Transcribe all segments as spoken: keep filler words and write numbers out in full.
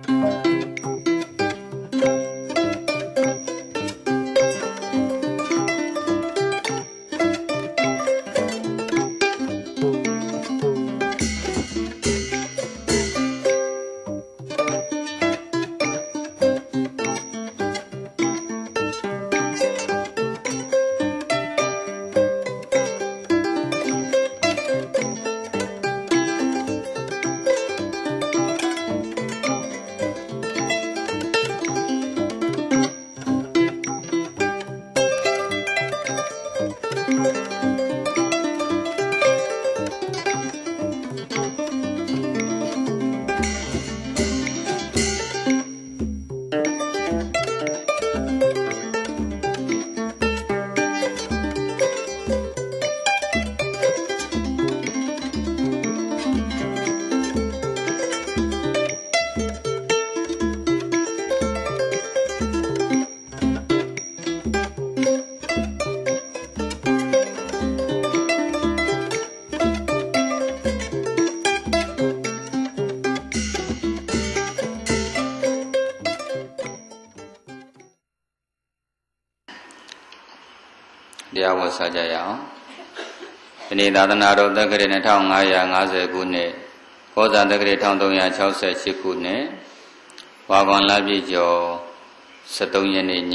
တရားဝတ်စားကြရအောင်ဒီနေ့သာသနာတော်တက္ကရာနှစ်ထောင်ငါးရာငါးဆယ်ခုနှစ်ကောဇာတက္ကရာတစ်ထောင်သုံးရာခြောက်ဆယ်ရှစ်ခုနှစ်ဝါကွန်လပြည့်ကျော်စက်သုံးရက်နေ့ည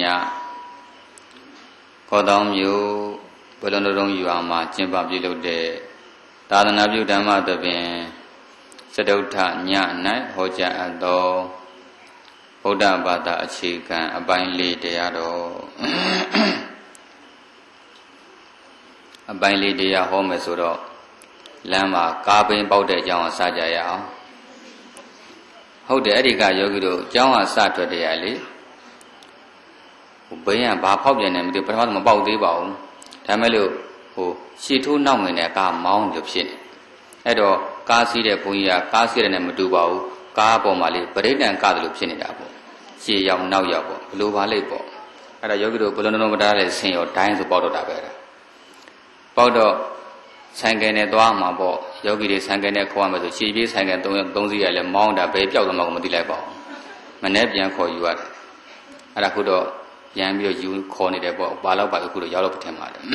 ကောတောင်မြို့ဘုလုံတော်ရွာမှာကျင်းပပြုလုပ်တဲ့သာသနာပြုဓမ္မသဘင်စတုထည၌ဟောကြားအပ်သောဗုဒ္ဓဘာသာအခြေခံအပိုင်းလေးတရားတော်အပိုင်းလေးတရားဟောမယ်ဆိုတော့လမ်းမှာကားပင်ပေါက်တဲ့အကြောင်းအစကြရအောင်ဟုတ်တယ်အဲ့ဒီကယောဂီတို့အကြောင်းအစထွက်တရားလေဟိုဘင်းကဘာဖောက်ပြန်နေမသိပထမမပေါက်သေးပါဘူးဒါမဲ့လို့ဟိုရှီထိုးနောက်ငင်တဲ့ကားမောင်းလို့ဖြစ်နေအဲ့တော့ကားစီးတဲ့ဘုန်းကြီးကကားစီးတဲ့နဲ့မတူပါဘူးကားပေါ်မှာလေပရိဒံကားတယ်လို့ဖြစ်နေတာပေါ့ရှေ့ရောက်နောက်ရောက်ပေါ့ဘလိုပါလိမ့်ပေါ့အဲ့ဒါယောဂီတို့ဘလုံးလုံးမတားတဲ့ဆင်ရောဒိုင်းဆိုပေါက်တော့တာပဲပေါက်တော့ဆိုင်ကယ်နဲ့သွားမှာပေါ့ယောဂီတွေဆိုင်ကယ်နဲ့ခေါ်ရမယ်ဆိုရှည်ပြေးဆိုင်ကယ်သုံးသုံးစီးရလဲမောင်းတာဘယ်ပြောက်သွားမှမသိလိုက်ပါဘူးမနေ့ပြန်ခေါ်ယူရတယ်အဲ့ဒါခုတော့ပြန်ပြီးတော့ယူခေါ်နေတယ်ပေါ့ဘာလို့ပါအခုတော့ရောက်တော့ပထမတယ်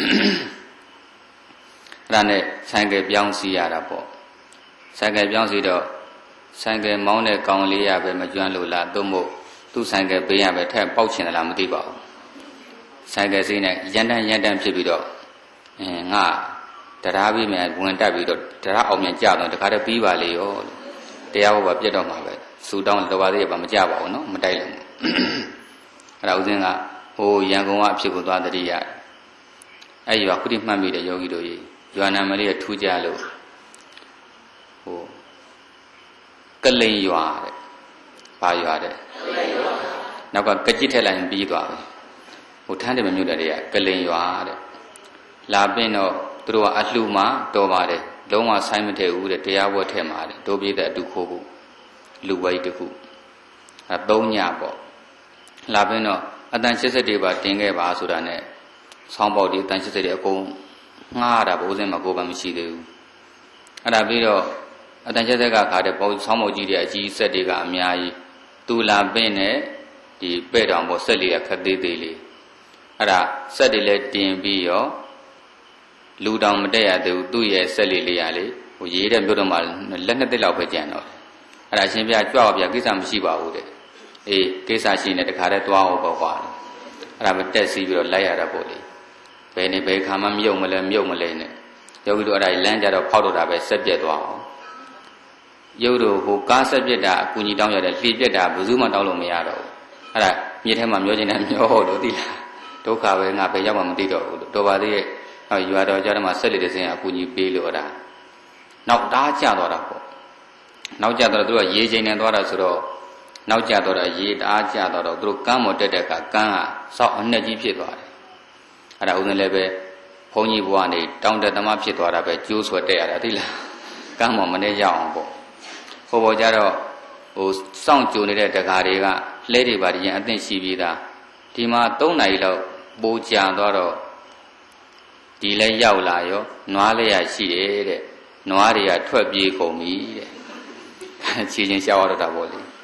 အဲ့ဒါနဲ့ဆိုင်ကယ်ပြောင်းစီးရတာပေါ့ဆိုင်ကယ်ပြောင်းစီးတော့ဆိုင်ကယ်မောင်းတဲ့ကောင်လေးရပဲမကျွမ်းလို့လားသို့မဟုတ်သူ့ဆိုင်ကယ်ဘေးရပဲထက်ပေါက်ချင်တယ်လားမသိပါဘူးဆိုင်ကယ်စီးနဲ့ရန်တန်းရန်တန်းဖြစ်ပြီးတော့အင်းငါတရားပြီးမြန်ဝင်တက်ပြီးတော့တရားအောင်မြန်ကြတော့တခါတည်းပြီးပါလေရောတရားဘောပါပြတ်တော့မှာပဲစူတောင်းတော်ပါသေးရပါမကြပါဘူးနော်မတိုက်လည်းအဲ့ဒါဥစဉ်ကဟိုရန်ကုန်ကအဖြစ်ကိုသွားတတိယအဲ့ဒီကခုတိမှတ်မိတဲ့ယောဂီတို့ကြီးရွာနာမလေးကထူးကြလို့ဟိုကလိန်ရွာတဲ့ဘာရွာတဲ့နောက်ကကကြစ်ထက်လိုက်ပြီးသွားတယ်ဟိုထန်းတယ်မမြုပ်တဲ့တွေကကလိန်ရွာတဲ့လာပင်းတော့သူတို့ကအလှမှာတော်ပါတယ်လုံးဝဆိုင်မထည့်ဘူးတဲ့တရားဝတ်ထည့်မှာတဲ့တို့ပြည့်တဲ့အတူခိုးဖို့လူဝိုင်းတခုအဲသုံးညပေါ့လာပင်းတော့အတန်၈၀ပါတင်ခဲ့ပါဆိုတာနဲ့ဆောင်းပေါက်ဒီအတန်၈၀အကုန်ငှားတာဘိုးစင်းမှာကိုယ်ပါမရှိသေးဘူးအဲ့ဒါပြီးတော့အတန်၈၀ကခါတဲ့ပေါဆောင်းပေါက်ကြီးတွေအကြီးဆက်တွေကအများကြီးသူလာပင်းနဲ့ဒီပဲ့တောင်ပေါ်ဆက်လေးကခက်သေးသေးလေးအဲ့ဒါဆက်တွေလည်းတင်ပြီးရောလူတောင်မတက်ရသေးဘူးသူ့ရဲ့ဆက်လေးလေးရလေဟိုရေးတဲ့မြို့တော်မှာလက်နှစ်သက်လောက်ပဲကြံတော့အဲ့ဒါရှင်ပြကြွားပြကိစ္စမရှိပါဘူးတဲ့အေးကိစ္စရှိနေတခါတည်းသွားအောင်ပေါ့ကွာအဲ့ဒါပဲတက်စီးပြီးတော့လိုက်ရတာပေါ့လေဘယ်နေဘယ်ခါမှမြုပ်မလဲမြုပ်မလဲနဲ့ယောဂီတို့အဲ့ဒါလမ်းကြတော့ဖောက်တော့တာပဲဆက်ပြက်သွားအောင်ရုပ်တို့ဟိုကားဆက်ပြက်တာအကူကြီးတောင်းရတယ်လှေပြက်တာဘယ်သူမှတောင်းလို့မရတော့ဘူးအဲ့ဒါမြစ်ထဲမှာမျောကျင်တယ်မျောလို့သိလားဒုက္ခပဲငါဘယ်ရောက်မှမသိတော့ဘူးတော်ပါသေးရဲ့ရွာတော်ကြတော့မှဆက်လက်တဲ့စင်အကူကြီးပေးလို့အဲ့ဒါနောက်တားကျသွားတာပေါ့နောက်ကျတော့သူကရေချိန်နဲ့သွားတာဆိုတော့နောက်ကျတော့ရေတအားကျတော့သူတို့ကမ်းမော်တက်တဲ့အခါကမ်းကစောက်အနှက်ကြီးဖြစ်သွားတယ်အဲ့ဒါဥစဉ်လည်းပဲဘုန်းကြီးဘွားနေတောင်းတသမားဖြစ်သွားတာပဲကျိုးဆွဲတက်ရတာသိလားကမ်းမော်မနေရအောင်ပေါ့ဟိုပေါ်ကြတော့ဟိုစောင့်ကြိုနေတဲ့တကားတွေကလဲတွေပါရင်အသင့်ရှိပြီးသားဒီမှာ၃နာရီလောက်ပိုးကြံသွားတော့ဒီလဲရောက်လာရောနွားလေးရရှိတယ်တဲ့နွားတွေကထွက်ပြေးကုန်ပြီတဲ့ခြေချင်းရှောက်ရတော့တာပေါ့လေ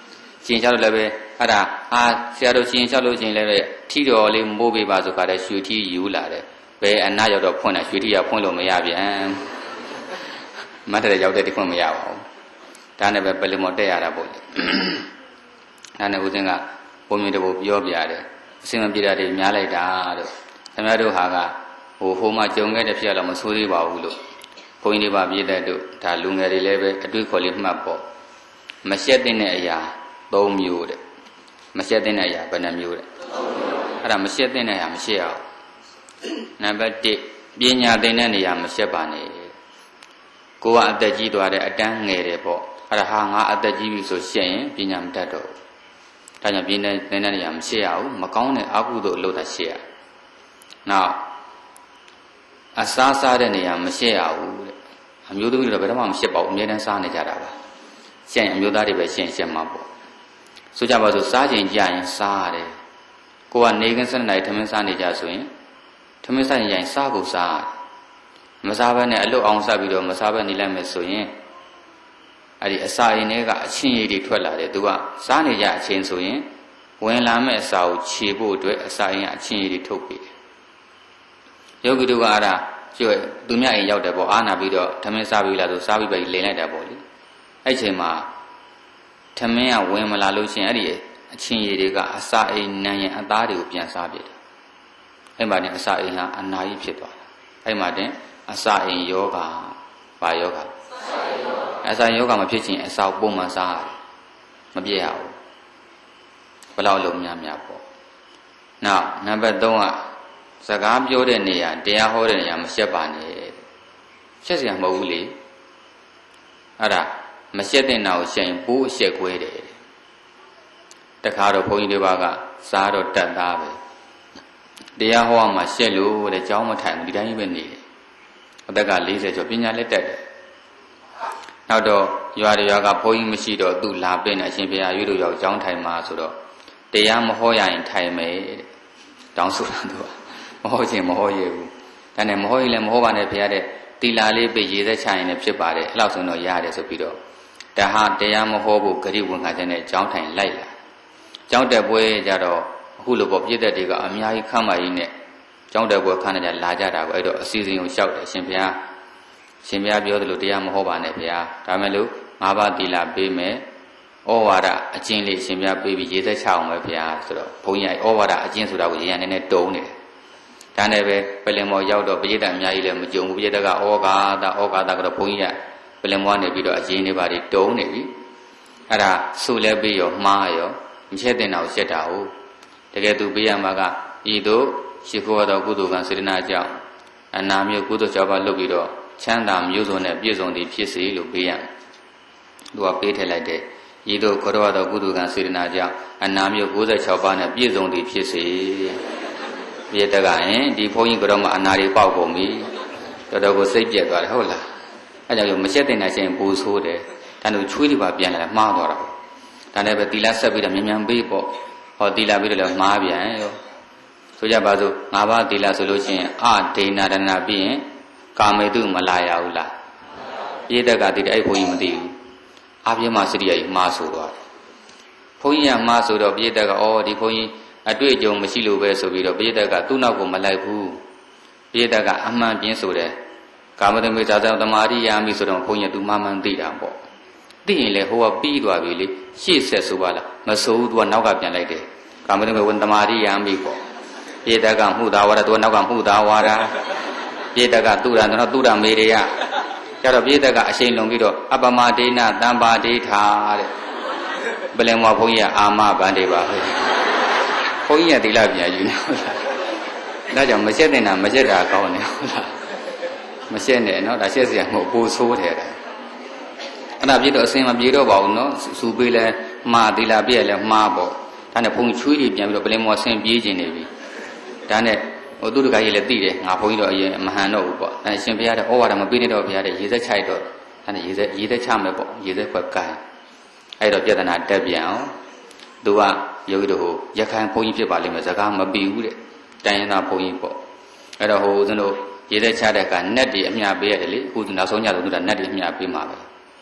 ရှင်လျှောက်လို့လည်းပဲအဲ့ဒါအာဆရာတို့ရှင်လျှောက်လို့ရှင်လည်းပဲထီတော်လေးမိုးပေးပါဆိုကြတဲ့ရွှေထီယူလာတယ်ဘယ်အနာရောက်တော့ဖွင့်တယ်ရွှေထီကဖွင့်လို့မရပြန်မတ်တဲ့ရောက်တဲ့ဒီဖွင့်မရပါဘူးဒါနဲ့ပဲပလင်မော်တက်ရတာပေါ့လေဒါနဲ့ဦးစင်းကဘုံမြင့်တဘပြောပြတယ်အစင်မပြေတာတွေများလိုက်တာတို့ခင်ဗျားတို့ဟာကဟိုဟိုမှာကြုံခဲ့တဲ့ဖြစ်ရတော့မဆိုးသေးပါဘူးလို့ဘုန်းကြီးတွေပါပြည့်တဲ့တို့ဒါလူငယ်တွေလည်းပဲအတွေ့ခေါ်လေးမှတ်ပေါ့မရှက်တဲ့အရာသုံးမျိုးတဲ့မရှက်တဲ့အရာဘယ်နှမျိုးတဲ့အဲ့ဒါမရှက်တဲ့အရာမရှက်အောင်နံပါတ်တစ်ပညာသင်တဲ့နေရာမရှက်ပါနဲ့ကိုကအသက်ကြီးသွားတဲ့အတန်းငယ်တယ်ပေါ့အဲ့ဒါဟာငါအသက်ကြီးပြီဆိုရှက်ရင်ပညာမတတ်တော့ဒါကြောင့်ပညာသင်တဲ့နေရာမရှက်ရဘူးမကောင်းတဲ့အကုသိုလ်အလုပ်သာရှက်ရနောက်အစားစားတဲ့နေရာမရှက်ရဘူးတဲ့အမျိုးသမီးတွေတော့ဘယ်တော့မှမရှက်ပါဘူးအမြဲတမ်းစားနေကြတာပါရှက်ရင်အမျိုးသားတွေပဲရှက်ရှက်မှာပေါ့ဆိုကြပါစို့စားချိန်ကြာရင်စားရတယ်ကိုကနေကင်းစနေတိုင်းထမင်းစားနေကြဆိုရင်ထမင်းစားရင်စားကိုစားမစားဘဲနဲ့အလွတ်အောင်စားပြီးတော့မစားဘဲနေလိုက်မယ်ဆိုရင်အဲ့ဒီအစာရင်တွေကအချင်းရည်တွေထွက်လာတယ်သူကစားနေကြအချင်းဆိုရင်ဝင်လာမဲ့အစာကိုခြေဖို့အတွက်အစာရင်ကအချင်းရည်တွေထုတ်ပေးတယ်ယောဂီတို့ကအဲ့ဒါကျွဲသူမြအိမ်ရောက်တယ်ပေါ့အားနာပြီးတော့ထမင်းစားပြီးလာဆိုစားပြီးပဲလင်လိုက်တာပေါ့လေအဲ့ချိန်မှာထမင်းကဝင်မလာလို့ရှိရင်အဲ့ဒီအချင်းရည်တွေကအစာအိမ်နံရင်အသားတွေကိုပြန်စားပြတယ်အဲ့မှာတင်အစာအိမ်ဟာအနာကြီးဖြစ်သွားတာအဲ့မှာတင်အစာအိမ်ယောဂဘာယောဂအစာယောဂမဖြစ်ချင်းအစာပုံမှန်စားရတယ်မပြည့်ရဘူးဘယ်လောက်လုံးများများပေါ့နောက်နံပါတ်သုံးကစကားပြောတဲ့နေရာတရားဟောတဲ့နေရာမရှက်ပါနဲ့ရှက်စရာမဟုတ်ဘူးလေအဲ့ဒါမရှက်တဲ့နာကိုရှက်ရင်ပိုးအရှက်ကွဲတယ်တခါတော့ဘုန်းကြီးတွေပါကစားတော့တတ်သားပဲတရားဟောမှရှက်လို့တဲ့ကြောင်းမထိုင်ဘူးဒီတိုင်းပဲနေတယ်အသက်ကလေးဆယ်ကျော်ပညာလက်တက်တယ်နောက်တော့ရွာတွေရွာကဘုန်းကြီးမရှိတော့သူ့လာပင်းအရှင်ဘုရားရွေးလို့ရောက်ကြောင်းထိုင်မှာဆိုတော့တရားမဟောရရင်ထိုင်မယ်တောင်းဆိုတာသူကမဟုတ်ချင်းမဟုတ်ရဘူးဒါနဲ့မဟုတ်ရင်လည်းမဟုတ်ပါနဲ့ဘုရားတဲ့တီလာလေးပြရေသက်ချရင်လည်းဖြစ်ပါတယ်အဲ့လောက်ဆိုတော့ရတယ်ဆိုပြီးတော့တဟာတရားမဟောဖို့ဂရိဝန်ခံချက်နဲ့ကြောင်းထိုင်လိုက်လာကြောင်းတက်ပွဲကြတော့အခုလိုပေါ့ပြည့်တဲ့တွေကအများကြီးခမ်းမကြီးနဲ့ကြောင်းတက်ပွဲခမ်းနေကြလာကြတာကိုအဲ့တော့အစီအစဉ်ကိုလျှောက်တယ်ရှင်ဘုရားရှင်ဘုရားပြောသလိုတရားမဟောပါနဲ့ဘုရားဒါမဲ့လို့ငါးပါးတီလာပေးမယ်ဩဝါဒအကျဉ်းလေးရှင်ဘုရားပေးပြီးရေသက်ချအောင်ပဲဘုရားဆိုတော့ဘုန်းကြီးကဩဝါဒအကျဉ်းဆိုတာကိုရရင်နည်းနည်းတုံးနေတယ်ဒါနဲ့ပဲပလင်မော်ရောက်တော့ပရိသတ်အများကြီးလည်းမကြုံဘူးပရိသတ်ကဩဃာတဩဃာတကတော့ဘုန်းကြီးကပလင်မော်နေပြီးတော့အရင်နေပါတွေတုံးနေပြီအဲ့ဒါဆူလဲပြီးရောမှားရောမချက်တဲ့နာကိုချက်တာဟုတ်တကယ်သူပေးရမှာကဤသို့ရှိခိုးတော်ကုသိုလ်ကံစေတနာကြောင့်အနာမျိုးကုသိုလ်ကြောင့်ပါလုပ်ပြီးတော့ချမ်းသာမျိုးစုံနဲ့ပြည့်စုံသည်ဖြစ်စေလို့ပေးရသူကပေးထည့်လိုက်တယ်ဤသို့ခေါ်တော်ကုသိုလ်ကံစေတနာကြောင့်အနာမျိုး၉၆ပါးနဲ့ပြည့်စုံသည်ဖြစ်စေပြည့်တကရင်ဒီဘုန်းကြီးကတော့မှအနာတွေပေါက်ကုန်ပြီတော်တော်ကိုစိတ်ပြက်သွားတယ်ဟုတ်လားအဲကြောင့်မရှက်တဲ့နိုင်ရှင်ပူဆိုးတယ်ဒါတို့ချွေးတွေပါပြန်လာတယ်မှားသွားတာဒါနဲ့ပဲတီလာဆက်ပြီးတော့မြန်မြန်ပေးပေါ့ဟောတီလာပြီးတော့လည်းမှားပြန်ရောဆိုကြပါစို့ငါးပါးတီလာဆိုလို့ရှိရင်အဒိဏရဏပြီးရင်ကာမေတုမလာရဘူးလားပြည့်တက်ကတည်တယ်အဲ့ဘုန်းကြီးမသိဘူးအပြင်းမှစရိယကြီးမှားဆိုသွားတယ်ဘုန်းကြီးကမှားဆိုတော့ပြည့်တက်ကအော်ဒီဘုန်းကြီးအတွေ့အကြုံမရှိလို့ပဲဆိုပြီးတော့ပြည့်တက်ကသူ့နောက်ကိုမလိုက်ဘူးပြည့်တက်ကအမှန်ပြင်းဆိုတယ်ကာမတမေဇာဇံသမာဓိရမိဆိုတော့ဘုန်းကြီးကသူမှမှန်သိတာပေါ့သိရင်လေဟိုကပြီးသွားပြီလေရှေ့ဆက်ဆိုပါလားမဆိုးဘူးသူကနောက်ကပြန်လိုက်တယ်ကာမတမေဝန်သမာဓိရမိပေါ့ပြည့်တက်ကမှုသာဝါဒသူကနောက်ကမှုသာဝါဒပြည့်တက်ကသူ့ရံတော့သူ့ရမေရိယကျတော့ပြည့်တက်ကအရှိန်လုံးပြီးတော့အပမဒေနတံပါဒိဋ္ဌာတဲ့ပလင်မောဘုန်းကြီးကအာမဗန္ဒေပါပဲဘုန်းကြီးကသီလပြန်ယူနေဟုတ်လားဒါကြောင့်မရှက်တဲ့နာမရှက်တာကောင်းတယ်ဟုတ်လားမရှက်နဲ့နော်ဒါရှက်စရာမဟုတ်ပိုဆိုးတယ်တဲ့အဲ့ဒါပြည့်တော့အစင်မပြေတော့ပါဘူးနော်စူပေးလဲမှားသီလပြည့်လဲမှားပေါ့ဒါနဲ့ဘုန်းကြီးချွေးတွေပြန်ပြီးတော့ပလင်မောဆင်ပြေးခြင်းနေပြီဒါနဲ့ဟိုသူတခါကြီးလည်းသိတယ်ငါဘုန်းကြီးတော့အရင်မဟန်တော့ဘူးပေါ့အဲရှင်ဘုရားတဲ့ဩဝါဒမပေးနေတော့ဘုရားတဲ့ရေသက်ချိုက်တော့ဒါနဲ့ရေသက်ရေသက်ချမယ်ပေါ့ရေသက်ခွက်ကိုင်းအဲ့တော့ပြဿနာတက်ပြန်အောင်သူကယောဂီတို့ဟိုရခိုင်ဘုန်းကြီးဖြစ်ပါလိမ့်မယ်စကားမပြီးဘူးတဲ့တိုင်းရင်းသားဘုန်းကြီးပေါ့အဲ့တော့ဟိုဦးဇင်းတို့ရေသက်ချတဲ့ကနက်တွေအမြပေးရတယ်လေအခုနောက်ဆုံးညတော့သူကနက်တွေအမြပေးမှာပဲ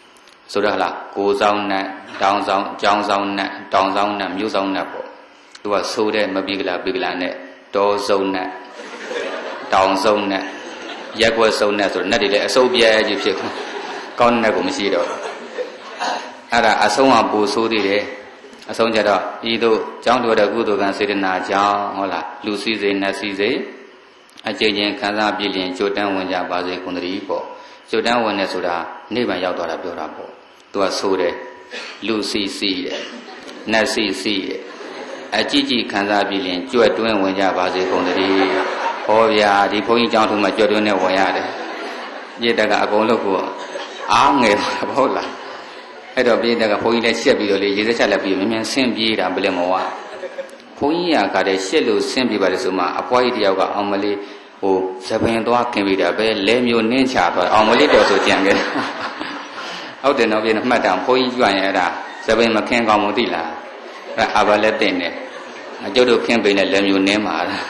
ဆိုတော့လားကိုယ်ဆောင်နဲ့တောင်ဆောင်ကြောင်းဆောင်နဲ့တောင်ဆောင်နဲ့မြို့ဆောင်နဲ့ပေါ့သူကဆိုးတဲ့မပြီးကလားပြီးကလားနဲ့တောစုံနဲ့တောင်စုံနဲ့ရက်ွက်စုံနဲ့ဆိုတော့နဲ့တွေလည်းအစုပ်ပြဲကြီးဖြစ်ကောင်းတဲ့ကိုမရှိတော့အဲ့ဒါအဆုံးကပူဆိုးသေးတယ်အဆုံးကြတော့ဤသို့ကြောင်းတော်တဲ့ကုသိုလ်ကံစေတနာကြောင့်ဟုတ်လားလူစည်းစိမ်နတ်စည်းစိမ်အကျဉ်းချင်းခံစားပြည့်လျင်ကြိုတန်းဝင်ကြပါစေကုန်သတည်းပေါ့ကြိုတန်းဝင်နေဆိုတာနိဗ္ဗာန်ရောက်သွားတာပြောတာပေါ့သူကဆိုတယ်လူစည်းစည်းတဲ့နတ်စည်းစည်းတဲ့အကြည့်ကြည့်ခံစားပြည့်လျင်ကြွတွင်းဝင်ကြပါစေကုန်သတည်းဟောဗျာဒီဘုန်းကြီးကျောင်းထုံးမှာကြွတွင်းနဲ့ဝင်ရတယ်ပြည့်တကအကုန်လုံးကိုအားငယ်ပါဟုတ်လားအဲ့တော့ပြည့်တကဘုန်းကြီးလည်းရှက်ပြီးတော့လေရေစက်ချက်လက်ပြီးမြင်မြင်ဆင်းပြေးတာဘယ်လဲမောဝဘုန်းကြီးကတည်းရှက်လို့ဆင်းပြေးပါတယ်ဆိုမှအဖွားကြီးတယောက်ကအောင်မလေးဟိုသပင်သွားခင်ပြီးတာပဲလဲမျိုးနင်းချသွားအောင်မလေးတော်ဆိုကြံခဲ့ဟုတ်တယ်နော်ပြည့်မှတ်တာဘုန်းကြီးကြွရင်အဲ့ဒါသပင်မခင်ကောင်းမသိလားအဲ့အဘလည်းတင်တယ်အကျုပ်တို့ခင်ပိန်နဲ့လဲမျိုးနင်းမှာလား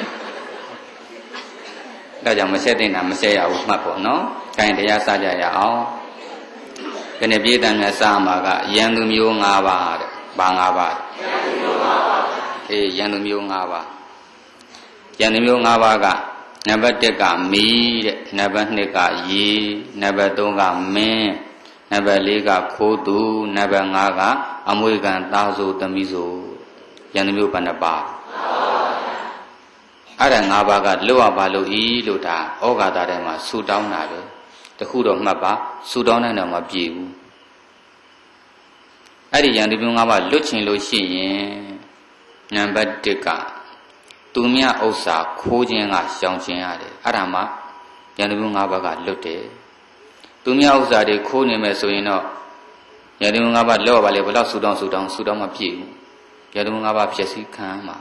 ဒါကြောင့်မဆက်တင်တာမဆက်ရဘူးမှတ်ပေါ့နော်။ခိုင်တရားစကြရအောင်။ဒီနေ့ပြည်တန်မြတ်စမှာကယံသူမျိုး၅ပါးတဲ့။ဘာ၅ပါး။ယံသူမျိုး၅ပါး။အေးယံသူမျိုး၅ပါး။ယံသူမျိုး၅ပါးကနံပါတ်၁ကမီးတဲ့။နံပါတ်၂ကရေ။နံပါတ်၃ကမင်း။နံပါတ်၄ကခိုးသူ။နံပါတ်၅ကအမွေခံသားစုသမီးစု။ယံသူမျိုးဘယ်နှပါး။အဲ့ဒါ၅ပါးကလွတ်ရပါလို့ဤလို့ဒါဩဃာတထဲမှာဆူတောင်းတာပဲတခုတော့မှတ်ပါဆူတောင်းတဲ့တော့မပြေဘူးအဲ့ဒီယံတမျိုး၅ပါးလွတ်ချင်လို့ရှိရင်နံပါတ်၁ကသူမြဥစ္စာခိုးခြင်းကရှောင်ခြင်းရတယ်အဲ့ဒါမှယံတမျိုး၅ပါးကလွတ်တယ်သူမြဥစ္စာတွေခိုးနေမယ်ဆိုရင်တော့ယံတမျိုး၅ပါးလွတ်ရပါလေဘယ်တော့ဆူတောင်းဆူတောင်းဆူတောင်းမပြေဘူးယံတမျိုး၅ပါးဖြစ်စီခံမှာ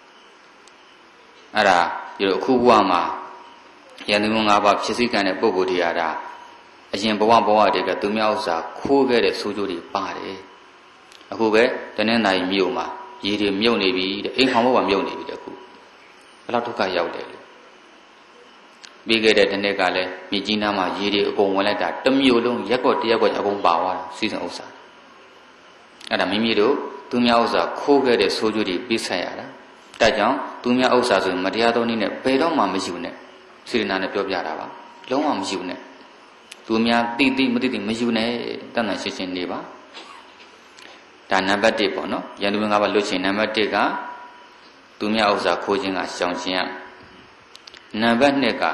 အဲ့ဒါဒီလိုအခုဘဝမှာယန္တမ၅ပါးဖြစ်စိကံတဲ့ပုဂ္ဂိုလ်တွေကဒါအရင်ဘဝဘဝတွေကသူများဥစ္စာခိုးခဲ့တဲ့ဆိုးကျိုးတွေပါတယ်အခုပဲတနင်္သာရီမြို့မှာရေတွေမြုပ်နေပြီတဲ့အိမ်ခေါင်ဘဝမြုပ်နေပြီတဲ့အခုဘယ်လောက်ဒုက္ခရောက်တယ်လေပြီးခဲ့တဲ့တနေ့ကလည်းမြေကြီးနားမှာရေတွေအကုန်ဝင်လိုက်တာတစ်မြို့လုံးရက်ကော့တရက်ကော့အကုန်ပါသွားတာစီးစံဥစ္စာအဲ့ဒါမိမိတို့သူများဥစ္စာခိုးခဲ့တဲ့ဆိုးကျိုးတွေပြီးဆက်ရတာဒါကြောင့်သူများဥစ္စာဆိုမတရားသောနည်းနဲ့ဘယ်တော့မှမယူနဲ့စေတနာနဲ့ပြောပြတာပါလုံးဝမယူနဲ့သူများတိတိမတိတိမယူနဲ့တန်တန်ရှင်းရှင်းနေပါဒါနံပါတ်၁ပေါ့နော်ယန္တုငါးပါးလွတ်ချင်နံပါတ်၁ကသူများဥစ္စာခိုးခြင်းကရှောင်ခြင်းနံပါတ်၂က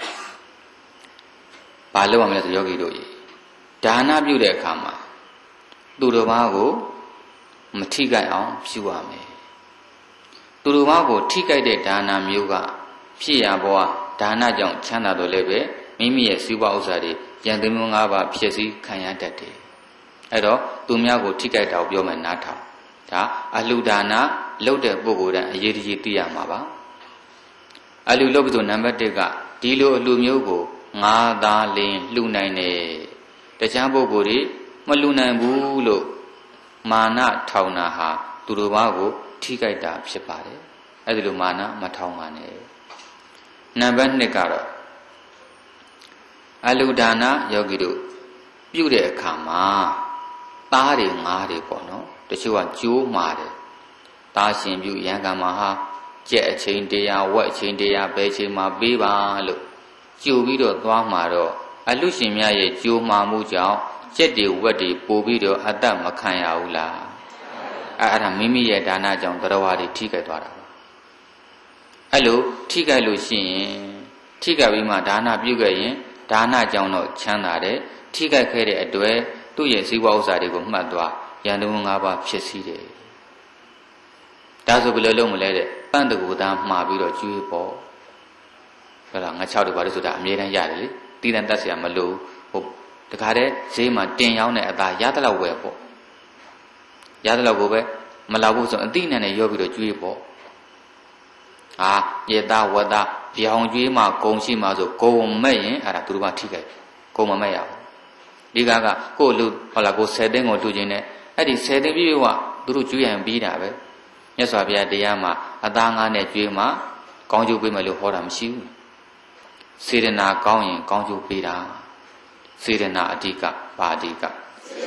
ဘာလုပ်ရမလဲဆိုယောဂီတို့ကြီးဒါနပြုတဲ့အခါမှာသူတော်ဘာကိုမထိခိုက်အောင်ပြုရမယ်သူတို့ဘာကိုထိကြိုက်တဲ့ဒါနမျိုးကဖြစ်ရဘဝဒါနကြောင့်ချမ်းသာတော့လည်းပဲမိမိရဲ့စီးပွားဥစ္စာတွေယံတမျိုး၅ပါးဖြစ်စည်းခံရတတ်တယ်အဲ့တော့သူများကိုထိကြိုက်တာကိုပြောမယ်နားထောင်ဒါအလှူဒါနလုပ်တဲ့ပုဂ္ဂိုလ်တိုင်းအရေးတကြီးသိရမှာပါအလှူလုပ်ပြီးဆိုနံပါတ်၁ကဒီလိုအလှူမျိုးကိုငါးသားလင်းလှူနိုင်တယ်တခြားပုဂ္ဂိုလ်တွေမလှူနိုင်ဘူးလို့မာနထောင်တာဟာသူတို့ဘာကိုထိကြိုက်တာဖြစ်ပါတယ်အဲ့ဒီလိုမာနမထောင်ပါနဲ့နံပါတ်၂ကတော့အလူဒါနယောဂီတို့ပြုတဲ့အခါမှာသားတွေငါးတွေပေါ့နော်တချို့ကကြိုးမာတယ်သားရှင်ပြုရန်ကမှာဟာကြက်အချိန်တရားဝက်အချိန်တရားဘယ်ချိန်မှာပေးပါလို့ကြိုပြီးတော့သွားမှာတော့အလူရှင်များရဲ့ကြိုးမာမှုကြောင့်ကြက်တွေဝက်တွေပို့ပြီးတော့အသက်မခံရဘူးလားအဲ့ဒါမိမိရဲ့ဒါနကြောင့်တရားဝါတွေထိခိုက်သွားတာပါအဲ့လိုထိခိုက်လို့ရှိရင်ထိခိုက်ပြီးမှဒါနပြုခဲ့ရင်ဒါနကြောင့်တော့ချမ်းသာတယ်ထိခိုက်ခဲ့တဲ့အတွက်သူ့ရဲ့ဇီဝဥစ္စာတွေကိုမှတ်သွားယန္တမ၅ပါးဖြစ်စီတယ်ဒါဆိုဘယ်လိုလုပ်မလဲတဲ့ပန့်တကူသားမှားပြီးတော့ကျွေးပေါ့ဟုတ်လားငါ၆တူပါလို့ဆိုတာအမြဲတမ်းရတယ်လေတီးတန်တက်เสียမလို့ဟုတ်တခါတည်းဈေးမှာတင်ရောက်တဲ့အသားရတဲ့လောက်ဝယ်ပေါ့ရတဲ့လောက်ကိုပဲမလာဘူးဆိုအတိနဲ့နဲ့ရောပြီးတော့ကျွေးပေါ့ဟာရေသားဝတ်သားပြောင်ကျွေးမှဂုံရှိမှဆိုဂုံမဲ့ရင်အဲ့ဒါသူတို့ကထိခိုက်ဂုံမမဲ့ရဘူးဒီကကကို့လူဟုတ်လားကိုဆယ်သိန်းကိုတူခြင်းနဲ့အဲ့ဒီဆယ်သိန်းပြည့်ဝသူတို့ကျွေးရင်ပြီးတာပဲမြတ်စွာဘုရားတရားမှာအသားငါးနဲ့ကျွေးမှကောင်းကျိုးပေးမယ်လို့ဟောတာမရှိဘူးစေတနာကောင်းရင်ကောင်းကျိုးပေးတာစေတနာအဓိကပါအဓိကစေ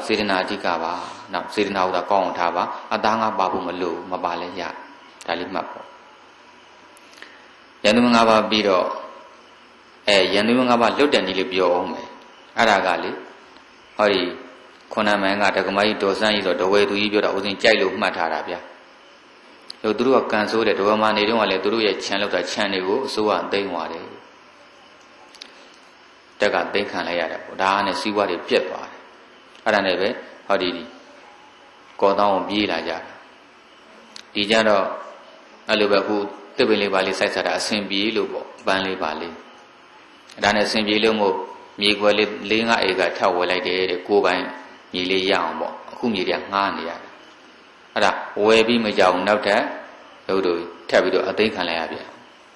စေတနာအဓိကပါနောက်စေတနာဥဒါကောင်းအောင်ထားပါအသားငါပါဖို့မလို့မပါလဲရဒါလေးမှတ်ပေါ့ယန္တုငါးပါးပြီးတော့အဲယန္တုငါးပါးလွတ်တယ်နည်းလေးပြောအောင်မယ်အဲ့ဒါကလေဟောဒီခုနမိုင်းကဒကမကြီးဒေါ်စန်းကြီးဆိုတော့ဒဝေသူကြီးပြောတာဦးစင်းကြိုက်လို့မှတ်ထားတာဗျာတို့သူတို့ကကန်ဆိုးတယ်ဒဝမနေတုန်းကလည်းသူတို့ရဲ့ခြံလောက်တာခြံတွေကိုအစိုးရသိမ်းသွားတယ်တက်ကသိမ်းခံလိုက်ရတယ်ပေါ့ဒါနဲ့စီးပွားတွေပြက်သွားတယ်အဲ့ဒါနဲ့ပဲဟောဒီကောတောင်းကိုပြေးလာကြတာဒီကြတော့အဲ့လိုပဲခုတစ်ပင်လေးပါလေးစိုက်စားတာအဆင်ပြေလို့ပေါ့ပန်းလေးပါလေးဒါနဲ့အဆင်ပြေလို့မို့မြေခွက်လေးလေးငါအေကထပ်ဝယ်လိုက်တယ်တဲ့ကိုယ်ပိုင်မြေလေးရအောင်ပေါ့အခုမြေတွေကငှားနေရတယ်အဲ့ဒါဝယ်ပြီးမကြောက်နောက်ထပ်တို့တို့ထပ်ပြီးတော့အသိခံလိုက်ရပြန်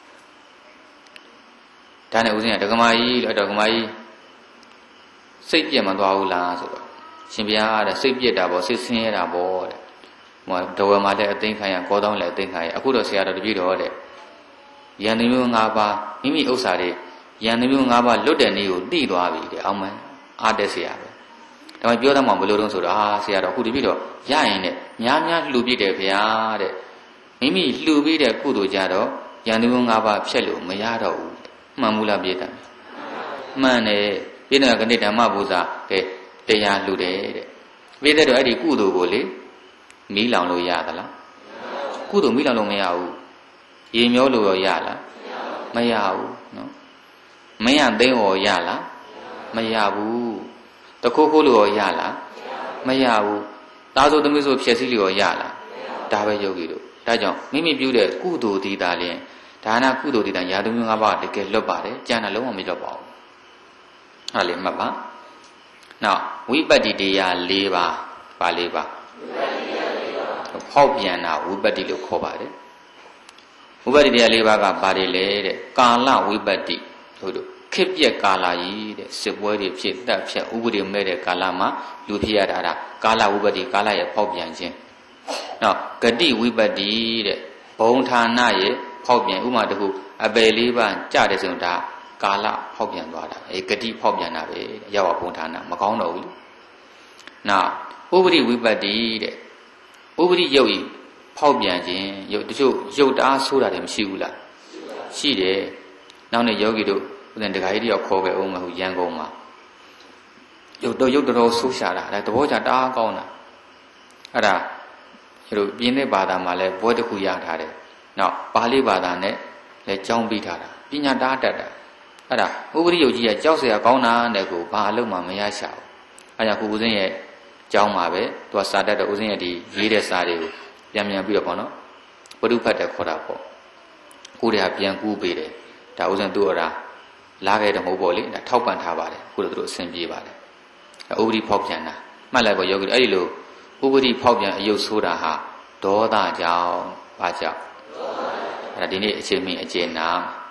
ဒါနဲ့ဦးဇင်းကဒကမာကြီးလို့ဒကမာကြီးစိတ်ပြက်မသွားဘူးလားဆိုတော့ရှင်ဘုရားတဲ့စိတ်ပြက်တာပေါ့စိတ်ဆင်းရဲတာပေါ့တဲ့ဟိုဒဝမှာလည်းအသိခံရကောတောင်းလည်းအသိခံရအခုတော့ဆရာတော်တပည့်တော်တဲ့ယန္တမျိုး၅ပါးမိမိဥစ္စာတွေယန္တမျိုး၅ပါးလွတ်တဲ့နေ့ကိုသိသွားပြီတဲ့အောင်မအားတက်ဆရာပဲဒါမှပြောတတ်မှာဘယ်လိုတုံးဆိုတော့အာဆရာတော်အခုတပည့်တော်ရရင်နဲ့များများလှူပြတယ်ဗျာတဲ့မိမိလှူပြီးတဲ့ကုသိုလ်ကြတော့ယန္တမျိုး၅ပါးဖြတ်လို့မရတော့ဘူးမှန်မူလားပြေးတယ်မှန်တယ်ပြေးတယ်ကနေ့ဓမ္မဘူဇာကဲတရားလှူတယ်တဲ့ပြေးတဲ့တော့အဲ့ဒီကုသိုလ်ကိုလေမီးလောင်လို့ရသလားကုသိုလ်မီးလောင်လို့မရဘူးရေမျောလို့ရောရလားမရဘူးနော်မင်းရသိန်းရောရလားမရဘူးတခိုးခိုးလို့ရောရလားမရဘူးသားဆိုသမီးဆိုဖြည့်ဆည်းလို့ရောရလားဒါပဲယောဂီတို့ဒါကြောင့်မိမိပြုတဲ့ကုသိုလ်ဒီတာလျင်ဒါနကုသိုလ်ဒီတာရာသမျိုး၅ပါးတကယ်လွတ်ပါတယ်ကျန်တာလုံးဝမလွတ်ပါဘူးဟာလေမှတ်ပါနောက်ဝိပတ္တိတရား၄ပါးပါ၄ပါးဖောက်ပြန်တာဝိပတ္တိလို့ခေါ်ပါတယ်ဝိပတ္တိတရား၄ပါးကဘာတွေလဲတဲ့ကာလဝိပတ္တိတို့တို့ခေပြက်ကာလကြီးတဲ့စစ်ပွဲတွေဖြစ်တက်ဖြတ်ဥပဒေမဲ့တဲ့ကာလမှာလူဖြစ်ရတာဒါကာလဝိပတ္တိကာလရဲ့ဖောက်ပြန်ခြင်းနောက်ဂတိဝိပတ္တိတဲ့ဘုံဌာနရဲ့ဖောက်ပြန်ဥမာတခုအပယ်လေးပါးကြတယ်ဆိုတော့ဒါကာလဖောက်ပြန်သွားတာအဲဂတိဖောက်ပြန်တာပဲရောက်ဘုံဌာနမကောင်းတော့ဘူးနောက်ဥပရိဝိပတ္တိတဲ့ဥပရိယုတ်ဤဖောက်ပြန်ခြင်းယုတ်တချို့ယုတ်တအားဆိုးတာတွေမရှိဘူးလားရှိတယ်နောက်နေ့ယောဂီတို့ဦးဇင်တခါကြီးတယောက်ခေါ်ခဲ့အောင်မဟုတ်ရန်ကုန်မှာယုတ်တော့ယုတ်တော်ဆိုးရှာတာဒါသဘောကျတအားကောင်းတာအဲ့ဒါတို့ပြင်းတဲ့ဘာသာမှာလည်းဘွဲတစ်ခုရထားတယ်နောက်ပါဠိဘာသာနဲ့လည်းကြောင်းပြီးထားတာပညာတအားတတ်တာအဲ့ဒါဥပရိယုတ်ကြီးကကြောက်เสียကောင်းတာတဲ့ကိုဘာအလုပ်မှမရရှာဘူးအဲ့ဒါခုဦးဇင်းရဲ့ကျောင်းမှာပဲသူကစာတတ်တဲ့ဦးဇင်းရဲ့ဒီရေးတဲ့စာတွေကိုပြန်ပြန်ပြီးတော့ပေါ့နော်ပရုဖတ်တယ်ခေါ်တာပေါ့ကိုယ်တည်းကပြန်ကူးပေးတယ်ဒါဦးဇင်းသူ့အရာလာခဲ့တယ်မဟုတ်ပေါ့လေဒါထောက်ပံ့ထားပါတယ်ခုလိုသူတို့အဆင်ပြေပါတယ်ဥပရိဖောက်ပြန်တာမှတ်လိုက်ပေါ့ယောဂီအဲ့ဒီလိုဥပရိဖောက်ပြန်အယုတ်ဆိုးတာဟာဒေါသကြောင့်ဘာကြောင့်အဲ့ဒါဒီနေ့အချိန်မင်းအကျဉ်းနာ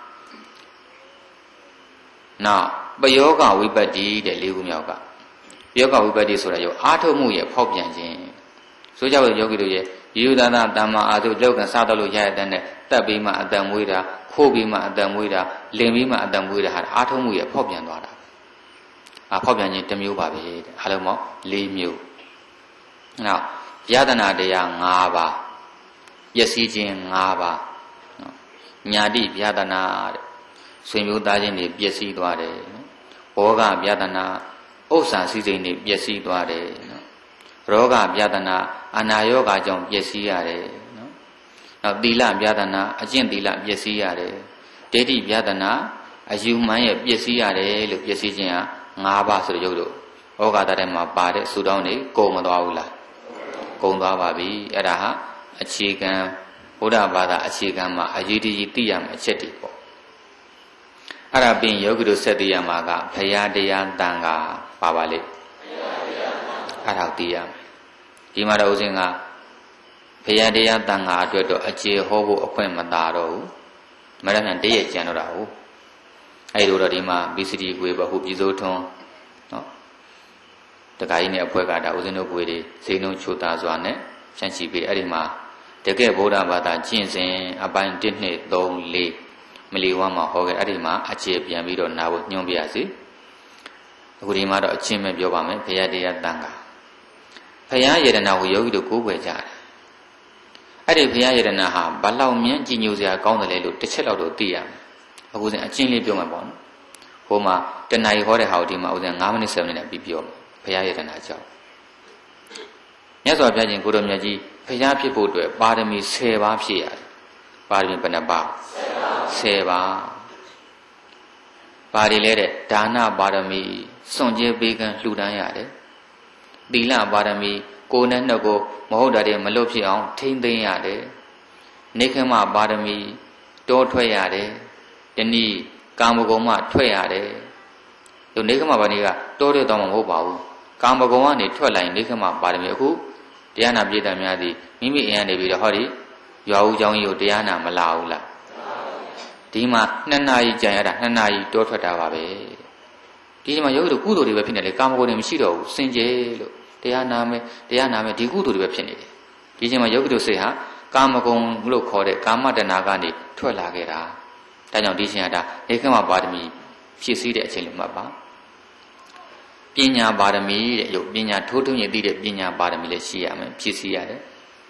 နောက်ပယောဂဝိပတ္တိတဲ့လေးခုမြောက်ကပယောဂဝိပတ္တိဆိုတာရောအာထုမှုရဲ့ဖောက်ပြန်ခြင်းဆိုကြလို့ယောဂီတို့ရဲ့ယူဒနာတမ္မာအာထုလောကစားတော့လို့ရရတဲ့နဲ့တက်ပြီးမှအတန်မွေးတာခိုးပြီးမှအတန်မွေးတာလင်ပြီးမှအတန်မွေးတာဟာအာထုမှုရဲ့ဖောက်ပြန်သွားတာအာဖောက်ပြန်ခြင်းတစ်မျိုးပါပဲတဲ့အားလုံးပေါင်း၄မျိုးနောက်ယတနာတရား၅ပါးပျက်စီးခြင်း၅ပါးနော်ညာတိယတနာတဲ့ဆွေမျိုးသားချင်းတွေပျက်စီးသွားတယ်နော်ဘောဂယတနာဥစ္စာစည်းစိမ်တွေပျက်စီးသွားတယ်နော်ရောဂယတနာအနာရောဂါကြောင့်ပျက်စီးရတယ်နော်နောက်သီလယတနာအကျင့်သီလပျက်စီးရတယ်ဒိဋ္ဌိယတနာအယူမှန်းရဲ့ပျက်စီးရတယ်လို့ပျက်စီးခြင်းဟာ၅ပါးဆိုတော့ရုပ်လို့ဩဃာတထဲမှာပါတဲ့ဆူတောင်းတွေကုန်မသွားဘူးလားကုန်သွားပါပြီအဲ့ဒါဟာအခြေခံဘုရားဘာသာအခြေခံမှာအရေးကြီးသိရမယ့်အချက်တွေပေါ့အဲ့ဒါပြင်ယောဂီတို့ဆက်သိရမှာကဘုရားတရားတန်ခါပါပါလေအဲ့ဒါသိရမယ်ဒီမှာတော့ဦးဇင်းကဘုရားတရားတန်ခါအတွက်တော့အခြေဟောဖို့အခွင့်မသာတော့ဘူးမရပြန်တည့်ရကြံတော့တာဟုတ်အဲ့လိုတော့ဒီမှာဘီစီဒီကိုပဲဟိုပြည်စိုးထွန်းနော်တခါကြီးနဲ့အဖွဲကဒါဦးဇင်းတို့ကိုယ်တွေစိန်လုံးချိုတာစွာနဲ့ဖြန့်ချီပေးအဲ့ဒီမှာတကယ်ဗုဒ္ဓဘာသာကျင့်စဉ်အပိုင်း၁ ၂ ၃ ၄မလီဝါမှာဟောခဲ့အဲ့ဒီမှာအခြေပြန်ပြီးတော့နာဖို့ညွှန်ပြရစီအခုဒီမှာတော့အချင်းပဲပြောပါမယ်ဘုရားတရားတန်ခါဖယားယရနာကိုယောဂီတို့ကိုးကွယ်ကြတယ်အဲ့ဒီဖယားယရနာဟာဘလောက်မြန်းကြည်ညိုစရာကောင်းတယ်လေလို့တစ်ချက်လောက်တော့သိရမယ်အခုစဉ်အချင်းလေးပြောမှာပေါ့နော်ဟိုမှာတဏှာကြီးဟောတဲ့ဟာကိုဒီမှာဥစဉ်၅မိနစ်7မိနစ်နဲ့ပြီးပြောဖယားယရနာကြောင့်မြတ်စွာဘုရားရှင်ကိုတော်မြတ်ကြီးဖယားဖြစ်ဖို့အတွက်ပါရမီ10ပါးဖြည့်ရတယ်ပါရမီဘယ်နှပါး10ပါးပါရီလဲတဲ့ဒါနပါရမီစွန့်ကြဲပေးကံလှူဒန်းရတယ်သီလပါရမီကိုယ်နဲ့နှုတ်ကိုမဟုတ်တာတွေမလွတ်ဖြစ်အောင်ထိမ့်သိမ်းရတယ်နေခမပါရမီတောထွက်ရတယ်ယနေ့ကာမဂုဏ်မှထွက်ရတယ်ဒီနေခမပါဏီကတောတဲ့တော့မဟုတ်ပါဘူးကာမဂုဏ်ကနေထွက်လာရင်နေခမပါရမီအခုတရားနာပြည်သူများသည်မိမိအိမ်ကနေပြီးတော့ဟောဒီရွာဦးเจ้าကြီးကိုတရားနာမလာဘူးလားဒီမှာနှစ်နာရီကြာရတာနှစ်နာရီတောထွက်တာပါပဲဒီမှာယောဂီတို့ကုသိုလ်တွေပဲဖြစ်နေလေကာမဂုဏ်တွေမရှိတော့ဘူးစင်ကြယ်လို့တရားနာမယ်တရားနာမယ်ဒီကုသိုလ်တွေပဲဖြစ်နေတယ်ဒီချိန်မှာယောဂီတို့စိတ်ဟာကာမဂုဏ်လို့ခေါ်တဲ့ကာမတဏှာကနေထွက်လာခဲ့တာဒါကြောင့်ဒီချိန်ကဒါဧကမပါရမီဖြစ်စည်းတဲ့အချိန်လို့မှတ်ပါပညာပါရမီတဲ့ယုတ်ပညာထိုးထွင်းရသိတဲ့ပညာပါရမီလည်းရှိရမယ်ဖြစ်စည်းရတယ်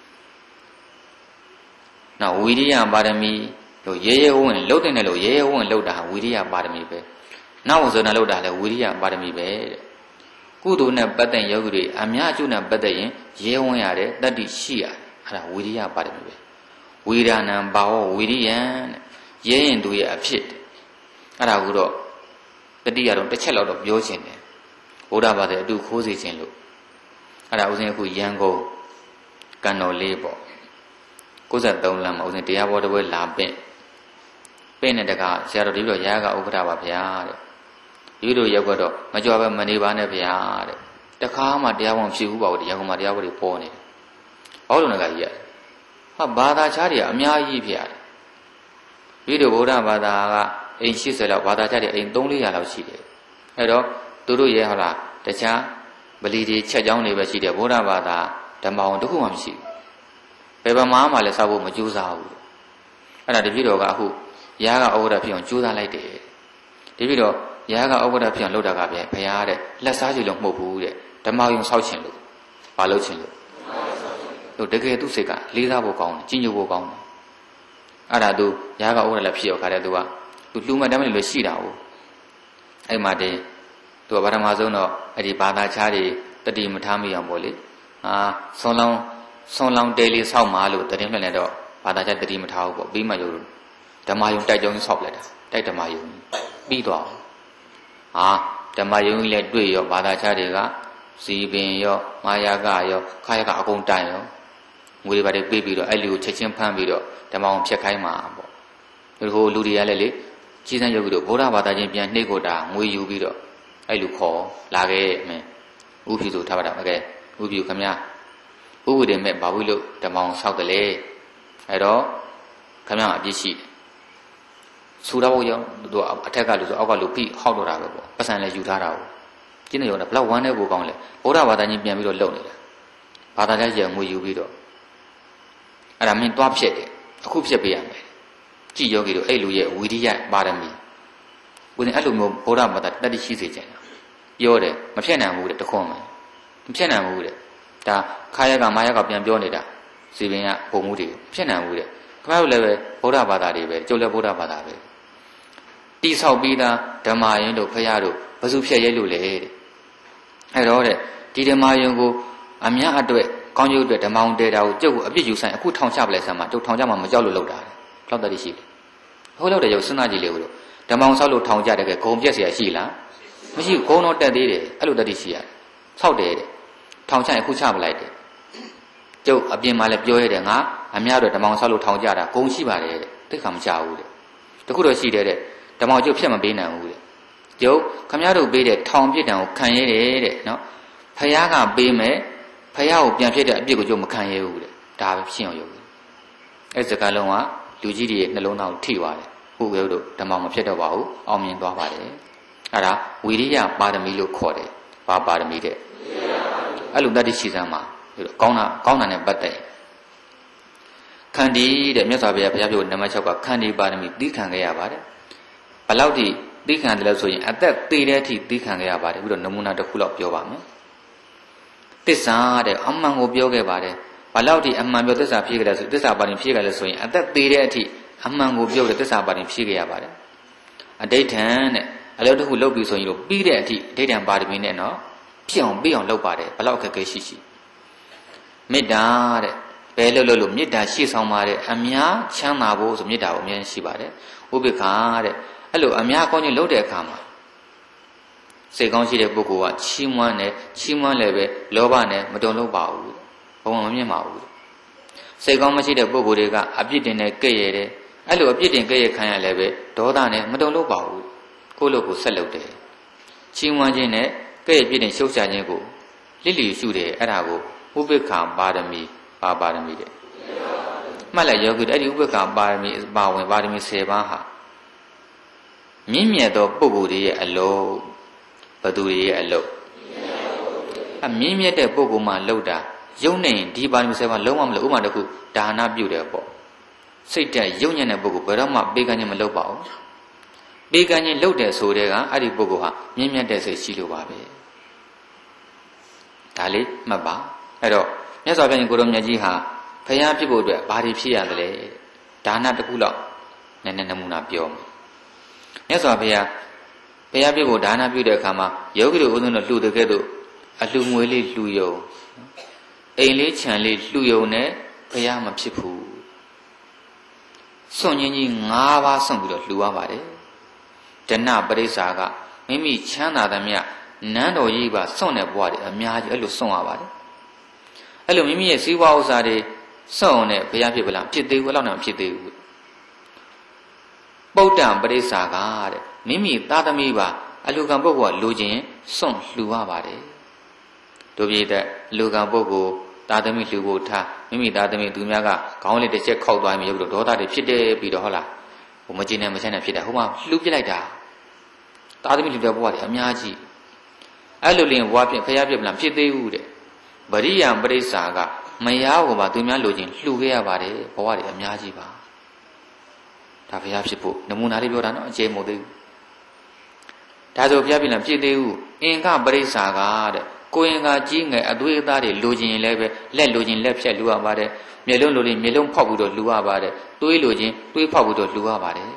နောက်ဝိရိယပါရမီတို့ရဲရဲဝံ့လှုပ်တဲ့နဲ့လို့ရဲရဲဝံ့လှုပ်တာဟာဝိရိယပါရမီပဲနောက်ဝဇ္ဇနာလှုပ်တာလည်းဝိရိယပါရမီပဲတဲ့ကုသိုလ်နဲ့ပတ်သက်ယောဂီတွေအများအကျိုးနဲ့ပတ်သက်ရင်ရဲဝံ့ရတယ်တတ္တိရှိရတယ်အဲ့ဒါဝိရိယပါရမီပဲဝိရဏံဘာဝဝိရိယံတဲ့ရဲရင်သူရဲ့အဖြစ်အဲ့ဒါကိုတော့တတိယတော့တစ်ချက်လောက်တော့ပြောခြင်းတယ်ဘုရားဘာသာအတူခိုးစေခြင်းလို့အဲ့ဒါဥစဉ်အခုရန်ကုန်ကံတော်လေးပေါ့93လမ်းမှာဥစဉ်တရားဘောတပွဲလာပင့်ပင့်တဲ့တကဆရာတော်ဒီလိုရာကဥက္ကဋ္ဌပါဗျာတဲ့ဒီလိုရောက်တော့မကြွပဲမနေပါနဲ့ဗျာတဲ့တခါမှတရားဝင်ဖြစ်ဘူးပါဘူးတရားကောင်မှတရားဘောတွေပေါ်နေတယ်ဟောလို့လည်းကြီးရဟာဘာသာခြားတွေအများကြီးဖြစ်ရတယ်ဒီလိုဗုဒ္ဓဘာသာကအိမ်80လောက်ဘာသာခြားတွေအိမ်300 400လောက်ရှိတယ်အဲ့တော့သူတို့ရဲ့ဟောလားတခြားဗလီတွေချက်ကြောင်းတွေပဲရှိတယ်ဗုဒ္ဓဘာသာဓမ္မအောင်တခုမှမရှိဘူးဘယ်ဗမာမှလည်းစောက်ဖို့မကြိုးစားဘူးအဲ့ဒါတပြည့်တော်ကအခုရာကဩဝါဒဖြစ်အောင်ကြိုးစားလိုက်တယ်တပြည့်တော်ရာကဩဝါဒဖြစ်အောင်လုပ်တာကပဲဘုရားတဲ့လက်စားကြည့်လို့မဟုတ်ဘူးတဲ့ဓမ္မယုံဆောက်ခြင်းလို့ဘာလုပ်ခြင်းလို့တို့တကယ်သူ့စိတ်ကလေးစားဖို့ကောင်းတယ်ကြီးညိုဖို့ကောင်းတယ်အဲ့ဒါသူရာကဩဝါဒလည်းဖြစ်ရောက်ခါတဲ့သူကသူလှူမှတ်တမ်းမလို့ရှိတာ哦အဲ့မှာတင်သူကဗရမဆုံးတော့အဲ့ဒီဘာသာခြားတွေတတိမထားမိအောင်ပေါ့လေအာဆွန်လောင်းဆွန်လောင်းတဲလေးဆောက်မှာလို့တရင်လှည့်နေတော့ဘာသာခြားတတိမထားဘူးပေါ့ပြီးမှရုပ်ဓမ္မယုံတိုက်ကြောင်းဆောက်လိုက်တာတိုက်ဓမ္မယုံပြီးသွားဟာဓမ္မယုံကြီးလည်းတွေ့ရောဘာသာခြားတွေကစီပင်ရောမာယာကရောခါရကအကုန်တိုင်ရောငွေတွေပါတွေပေးပြီးတော့အဲ့လူကိုချက်ချင်းဖမ်းပြီးတော့ဓမ္မအောင်ဖြတ်ခိုင်းမှာပေါ့ဒီဟိုလူတွေကလည်းလေကြီးစံယောဂီတို့ဗုဒ္ဓဘာသာချင်းပြန်နှိပ်ကိုတာငွေယူပြီးတော့အဲ့လူခေါ်လာခဲ့မင်းဥဖြူဆိုထားပါတော့အကဲဥဖြူခမညာဥဝိဒေမဲ့ဘာဘူးလို့ဓမ္မအောင်ဆောက်တယ်လေအဲ့တော့ခမညာအပြစ်ရှိဆူတော့ရောသူအထက်ကလူဆိုအောက်ကလူပြီးဟောက်တော့တာပဲပေါ့ပတ်စံလည်းယူထားတာကိုကျင်းနေရောဘလောက်ဝမ်းနေဖို့ကောင်းလဲဗုဒ္ဓဘာသာချင်းပြန်ပြီးတော့လုံနေတာဘာသာကျရငွေယူပြီးတော့အဲ့ဒါမင်းသွားဖြစ်တယ်အခုဖြစ်ပေးရမယ်ကြည်ယောဂီတို့အဲ့လူရဲ့ဝိရိယပါရမီဦးဇင်းအဲ့လိုမျိုးဗုဒ္ဓဘာသာတတ်သိရှိစေချင်တာပြောတယ်မဖြစ်နိုင်ဘူးတဲ့တခွန်းမယ်မဖြစ်နိုင်ဘူးတဲ့ဒါခါရကမာရကပြန်ပြောနေတာစီပင်ကပုံမှုတွေဖြစ်နိုင်ဘူးတဲ့ခင်ဗျားတို့လည်းပဲဗုဒ္ဓဘာသာတွေပဲကျုပ်လည်းဗုဒ္ဓဘာသာပဲတိဆောက်ပြီးသားဓမ္မယင်တို့ဖရာတို့ဘယ်သူဖြစ်ရဲလို့လဲတဲ့အဲ့တော့တဲ့ဒီဓမ္မယင်ကိုအများအတွက်ကောင်းကျိုးအတွက်ဓမ္မအောင်တဲတာကိုကျုပ်ကအပြစ်ယူဆိုင်အခုထောင်ချပလဲဆမ်းမှာကျုပ်ထောင်ချမှာမကြောက်လို့လုပ်တာတဲ့လောက်တည်းရှိတယ်ဟုတ်လို့တဲ့ရုပ်စဉ်းစားကြည့်လေဦးတို့ဓမ္မအောင်ဆောက်လို့ထောင်ကြတယ်ကဲဂုံပြက်เสียရှိလားမရှိဂုံတော့တက်သေးတယ်အဲ့လိုတည်းရှိရတယ်ဆောက်တယ်တဲ့ထောင်ချရင်အခုချပလိုက်တယ်ကျုပ်အပြင်မှာလည်းပြောရတယ်ငါအများတို့ဓမ္မအောင်ဆောက်လို့ထောင်ကြတာဂုံရှိပါတယ်တဲ့သိခါမချဘူးတဲ့တခုတော့ရှိတယ်တဲ့ဓမ္မအောင်ကျုပ်ဖြစ်မပေးနိုင်ဘူးတဲ့ကျုပ်ခမရတို့ပေးတဲ့ထောင်ပြစ်တံကိုခံရတဲ့တဲ့နော်ဖယားကပေးမယ်ဖယားကိုပြန်ဖြစ်တဲ့အပြစ်ကိုကျုပ်မခံရဘူးတဲ့ဒါပဲရှင်းအောင်ယုံတယ်အဲ့စကားလုံးကလူကြီးတွေရဲ့နှလုံးသားကိုထိသွားတယ်ဟုတ်ကဲ့တို့ဓမ္မမဖြစ်တော့ပါဘူးအောင်မြင်သွားပါတယ်အဲ့ဒါဝိရိယပါရမီလို့ခေါ်တယ်ဘာပါရမီတဲ့အဲ့လိုတတ္တိရှိစမ်းမှာကောင်းတာကောင်းတာနဲ့ပတ်သက်ခန္တီတဲ့မြတ်စွာဘုရားဘုရားပြောနံပါတ်6ကခန္တီပါရမီသိခံခဲ့ရပါတယ်ဘယ်လောက်ထိသိခံတယ်လို့ဆိုရင်အသက်သေတဲ့အထိသိခံခဲ့ရပါတယ်ပြီးတော့နမူနာတစ်ခုလောက်ပြောပါမယ်သစ္စာတဲ့အမှန်ကိုပြောခဲ့ပါတယ်ဘာလို့ဒီအမှန်ပြောသစ္စာဖြည့်ကြလဲဆိုသစ္စာပါရင်ဖြည့်ကြလဲဆိုရင်အသက်သေးတဲ့အထိအမှန်ကိုပြောတဲ့သစ္စာပါရင်ဖြည့်ကြရပါတယ်အဋိဋ္ဌံတဲ့အလုပ်တစ်ခုလုပ်ပြီးဆိုရင်လို့ပြီးတဲ့အထိအဋိဋ္ဌံပါရမီနဲ့နော်ဖြစ်အောင်ပြီးအောင်လုပ်ပါတယ်ဘလောက်အခက်အခဲရှိရှိမေတ္တာတဲ့ဘယ်လိုလုပ်လို့မေတ္တာရှိဆောင်ပါတဲ့အများချမ်းသာဖို့ဆိုမေတ္တာကိုအများကြီးရှိပါတယ်ဥပိ္ပခာတဲ့အဲ့လိုအများကောင်းခြင်းလုပ်တဲ့အခါမှာစိတ်ကောင်းရှိတဲ့ပုဂ္ဂိုလ်ကချီးမွမ်းတယ်ချီးမွမ်းလည်းပဲလောဘနဲ့မတုံလို့ပါဘူးဘုံမမြင်ပါဘူးစိတ်ကောင်းမရှိတဲ့ပုဂ္ဂိုလ်တွေကအပြစ်တင်နဲ့ကဲ့ရဲ့တယ်အဲ့လိုအပြစ်တင်ကဲ့ရဲ့ခံရလည်းပဲဒေါသနဲ့မတုံလို့ပါဘူးကိုယ့်လိုကိုဆက်လုပ်တယ်ချီးမွမ်းခြင်းနဲ့ကဲ့ရဲ့ပြစ်တင်ရှုပ်ချခြင်းကိုလစ်လျူရှုတယ်အဲ့ဒါကိုဥပိ္ပခာပါရမီပါပါရမီတဲ့မှတ်လိုက်ယောဂီအဲ့ဒီဥပိ္ပခာပါရမီပါဝင်ပါရမီဆယ်ပါးဟာမြင့်မြတ်သောပုဂ္ဂိုလ်တွေရဲ့အလုံးဘသူတွေရဲ့အလုံးအမြင့်မြတ်တဲ့ပုဂ္ဂိုလ်မှလှုပ်တာယုံနေဒီပါရမီဆယ်ပါးလုံးဝမလို့ဥပမာတစ်ခုဒါနပြုတယ်ပေါ့စိတ်တက်ယုံညံ့တဲ့ပုဂ္ဂိုလ်ဘယ်တော့မှပေးကမ်းခြင်းမလုပ်ပါဘူးပေးကမ်းခြင်းလုပ်တယ်ဆိုတဲ့ကအဲ့ဒီပုဂ္ဂိုလ်ဟာမြင့်မြတ်တဲ့စိတ်ရှိလို့ပါပဲဒါလေးမှတ်ပါအဲ့တော့မြတ်စွာဘုရားကိုရောမြတ်ကြီးဟာဖျားဖြစ်ဖို့အတွက်ဘာတွေဖြစ်ရတယ်လဲဒါနတစ်ခုလောက်နည်းနည်းနမူနာပြောမယ်မြတ်စွာဘုရားဖျားဖြစ်ဖို့ဒါနပြုတဲ့အခါမှာယောဂီတို့ဦးဇင်းတို့လှူတဲ့ကဲ့သို့အလှူငွေလေးလှူယုံအိမ်လေးခြံလေးလှူယုံနဲ့ဖျားမဖြစ်ဘူးစွန့်ချင်းကြီး၅ပါးစွန့်ပြီးတော့လှူရပါတယ်ဒဏပရိစ္ဆာကမိမိချမ်းသာသမျှနန်းတော်ကြီးပါစွန့်တဲ့ဘဝတွေအများကြီးအဲ့လိုစွန့်ရပါတယ်အဲ့လိုမိမိရဲ့စီးပွားဥစ္စာတွေစွန့်အောင်နဲ့ဘုရားဖြစ်ပလားဖြစ်သေးဘူးအဲ့လောက်နဲ့မဖြစ်သေးဘူးပုဒ္ဒံပရိစ္ဆာကတဲ့မိမိသားသမီးပါအလူကံပုဂ္ဂိုလ်ကလိုချင်စွန့်လှူရပါတယ်တို့ပြည့်တဲ့အလူကံပုဂ္ဂိုလ်သားသမီးလှူဖို့ထားမိမိသားသမီးသူများကခေါင်းလေးတစ်ချက်ခောက်သွားရင်ရုပ်လို့ဒေါသတွေဖြစ်တယ်ပြီးတော့ဟုတ်လားဟိုမကျင်နဲ့မချမ်းနဲ့ဖြစ်တယ်ဟိုမှာလှူပြလိုက်တာသားသမီးလှူတဲ့ဘဝတွေအများကြီးအဲ့လိုလင်းဘဝဖြစ်ဖျားဖြစ်ပလားဖြစ်သေးဘူးတဲ့ပရိယံပရိစ္ဆာကမယားကိုပါသူများလိုချင်လှူခဲ့ရပါတယ်ဘဝတွေအများကြီးပါဒါဘုရားဖြစ်ဖို့နမူနာလေးပြောတာနော်အခြေမဟုတ်သေးဘူးဒါဆိုဘုရားပြင်လည်းဖြစ်သေးဘူးအင်္ဂပရိစ္ဆာကတဲ့ကိုယ်အင်္ဂကြီးငယ်အသွေးအသားတွေလိုချင်ရင်လည်းပဲလက်လိုချင်လက်ဖြတ်လှူရပါတယ်မျက်လုံးလိုချင်မျက်လုံးဖောက်ပြီးတော့လှူရပါတယ်သွေးလိုချင်သွေးဖောက်ပြီးတော့လှူရပါတယ်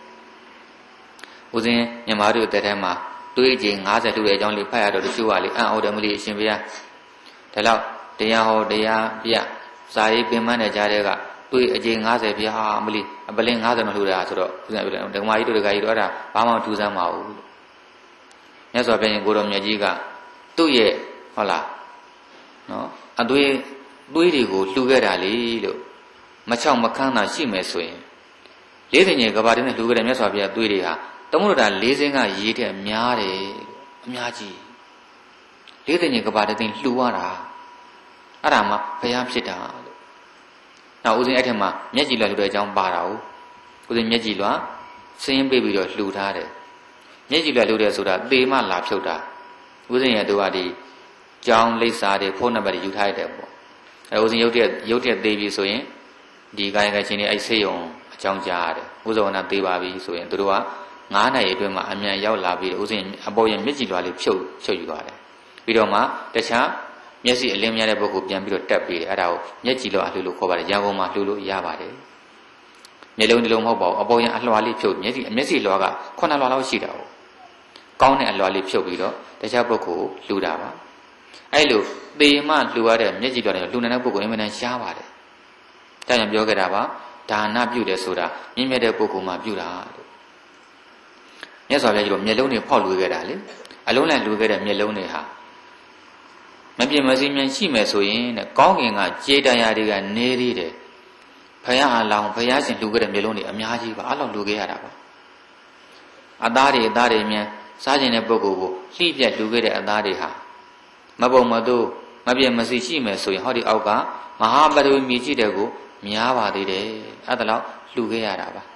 ဦးဇင်းညီမတို့တဲ့ထဲမှာသွေးကြီး၅၀လှူတဲ့အကြောင်းလေးဖတ်ရတော့တချို့ကလေအံ့ဩတယ်မလို့အရှင်ဘုရားဒါတော့တရားဟောတရားပြဇာရေးပင်မနဲ့ကြားတဲ့ကသွေးအကျဉ်၅၀ပြဟာမလီအပလင်း၅၀မလှူတာဆိုတော့ဦးဇင်းပြောတယ်ဓမ္မကြီးတို့တကကြီးတို့အဲ့ဒါဘာမှထူးဆန်းမအောင်လို့မြတ်စွာဘုရားကိုတော်မြတ်ကြီးကသူ့ရဲ့ဟုတ်လားနော်အသွေးသွေးတွေကိုလှူခဲ့တာလေလို့မချောင်မခန်းတာရှိမယ်ဆိုရင်လေးသိင်ကြီးကဘာတင်းနဲ့လှူခဲ့တဲ့မြတ်စွာဘုရားသွေးတွေဟာတမုဒ္ဒရာလေးစင်းကရေတဲ့များတယ်အများကြီးလေးသိင်ကြီးကဘာတင်းလှူရတာအဲ့ဒါမှဘုရားဖြစ်တာလို့နောက်ဦးဇင်းအဲ့ထက်မှာမျက်ကြည်လွှတ်လှူတဲ့အကြောင်းပါတာကိုဦးဇင်းမျက်ကြည်လွှတ်စင်းပေးပြီးတော့လှူထားတယ်မျက်ကြည်လွှတ်လှူတယ်ဆိုတာသေမှလာဖြုတ်တာဦးဇင်းရဲ့သူကဒီကြောင်းလိပ်စာတွေဖုန်းနံပါတ်တွေယူထားရတယ်ပေါ့အဲဦးဇင်းရုပ်တရက်ရုပ်တရက်သေးပြီဆိုရင်ဒီကာယကချင်းတွေအဲ့ဆေးရုံအကြောင်းကြားရတယ်ဦးဇောနာသေးပါပြီဆိုရင်သူတို့ကငါးနိုင်အတွင်းမှာအမြန်ရောက်လာပြီးဦးဇင်းအပေါ်ရင်မျက်ကြည်လွှတ်လေးဖြုတ်ဖြုတ်ယူသွားတယ်ပြီးတော့မှတခြားမျက်စိအလင်းများတဲ့ပုဂ္ဂိုလ်ပြန်ပြီးတော့တက်ပြီးတယ်အဲ့ဒါကိုမျက်ကြည်လွှတ်အလှလို့ခေါ်ပါတယ်ရန်ကုန်မှာလှူလို့ရပါတယ်မျက်လုံးတစ်လုံးမဟုတ်ပါဘူးအပေါ်ရင်အလွှာလေးဖြုတ်မျက်စိမျက်စိလွှာကခုနှစ်လွှာလောက်ရှိတာ哦ကောင်းတဲ့အလွှာလေးဖြုတ်ပြီးတော့တခြားပုဂ္ဂိုလ်ကိုလှူတာပါအဲ့လိုသေမှလှူရတဲ့မျက်ကြည်လွှတ်တယ်လှူနေတဲ့ပုဂ္ဂိုလ်အင်မတန်ရှားပါတယ်ဒါကြောင့်ပြောခဲ့တာပါဒါနပြုတယ်ဆိုတာမြင့်မြတ်တဲ့ပုဂ္ဂိုလ်မှပြုတာလို့မြတ်စွာဘုရားကြီးတို့မျက်လုံးတွေဖောက်လှူခဲ့တာလေအလုံးလိုက်လှူခဲ့တဲ့မျက်လုံးတွေဟာမပြည့်မစည်းမြန်ရှိမယ်ဆိုရင်တဲ့ကောင်းကင်ကကြေးတရားတွေကနေသေးတယ်ဘုရားအလောင်းဘုရားရှင်လှူခဲ့တဲ့မျက်လုံးတွေအများကြီးပါအဲ့လိုလှူခဲ့ရတာပါအသားတွေအသားတွေမြန်စားခြင်းတဲ့ပုဂ္ဂိုလ်ကိုလှိပြက်လှူခဲ့တဲ့အသားတွေဟာမပုံမသို့မပြည့်မစည်းရှိမယ်ဆိုရင်ဟောဒီအောက်ကမဟာပရဝီမြေကြီးတဲ့ကိုများပါသေးတယ်အဲ့ဒါလောက်လှူခဲ့ရတာပါ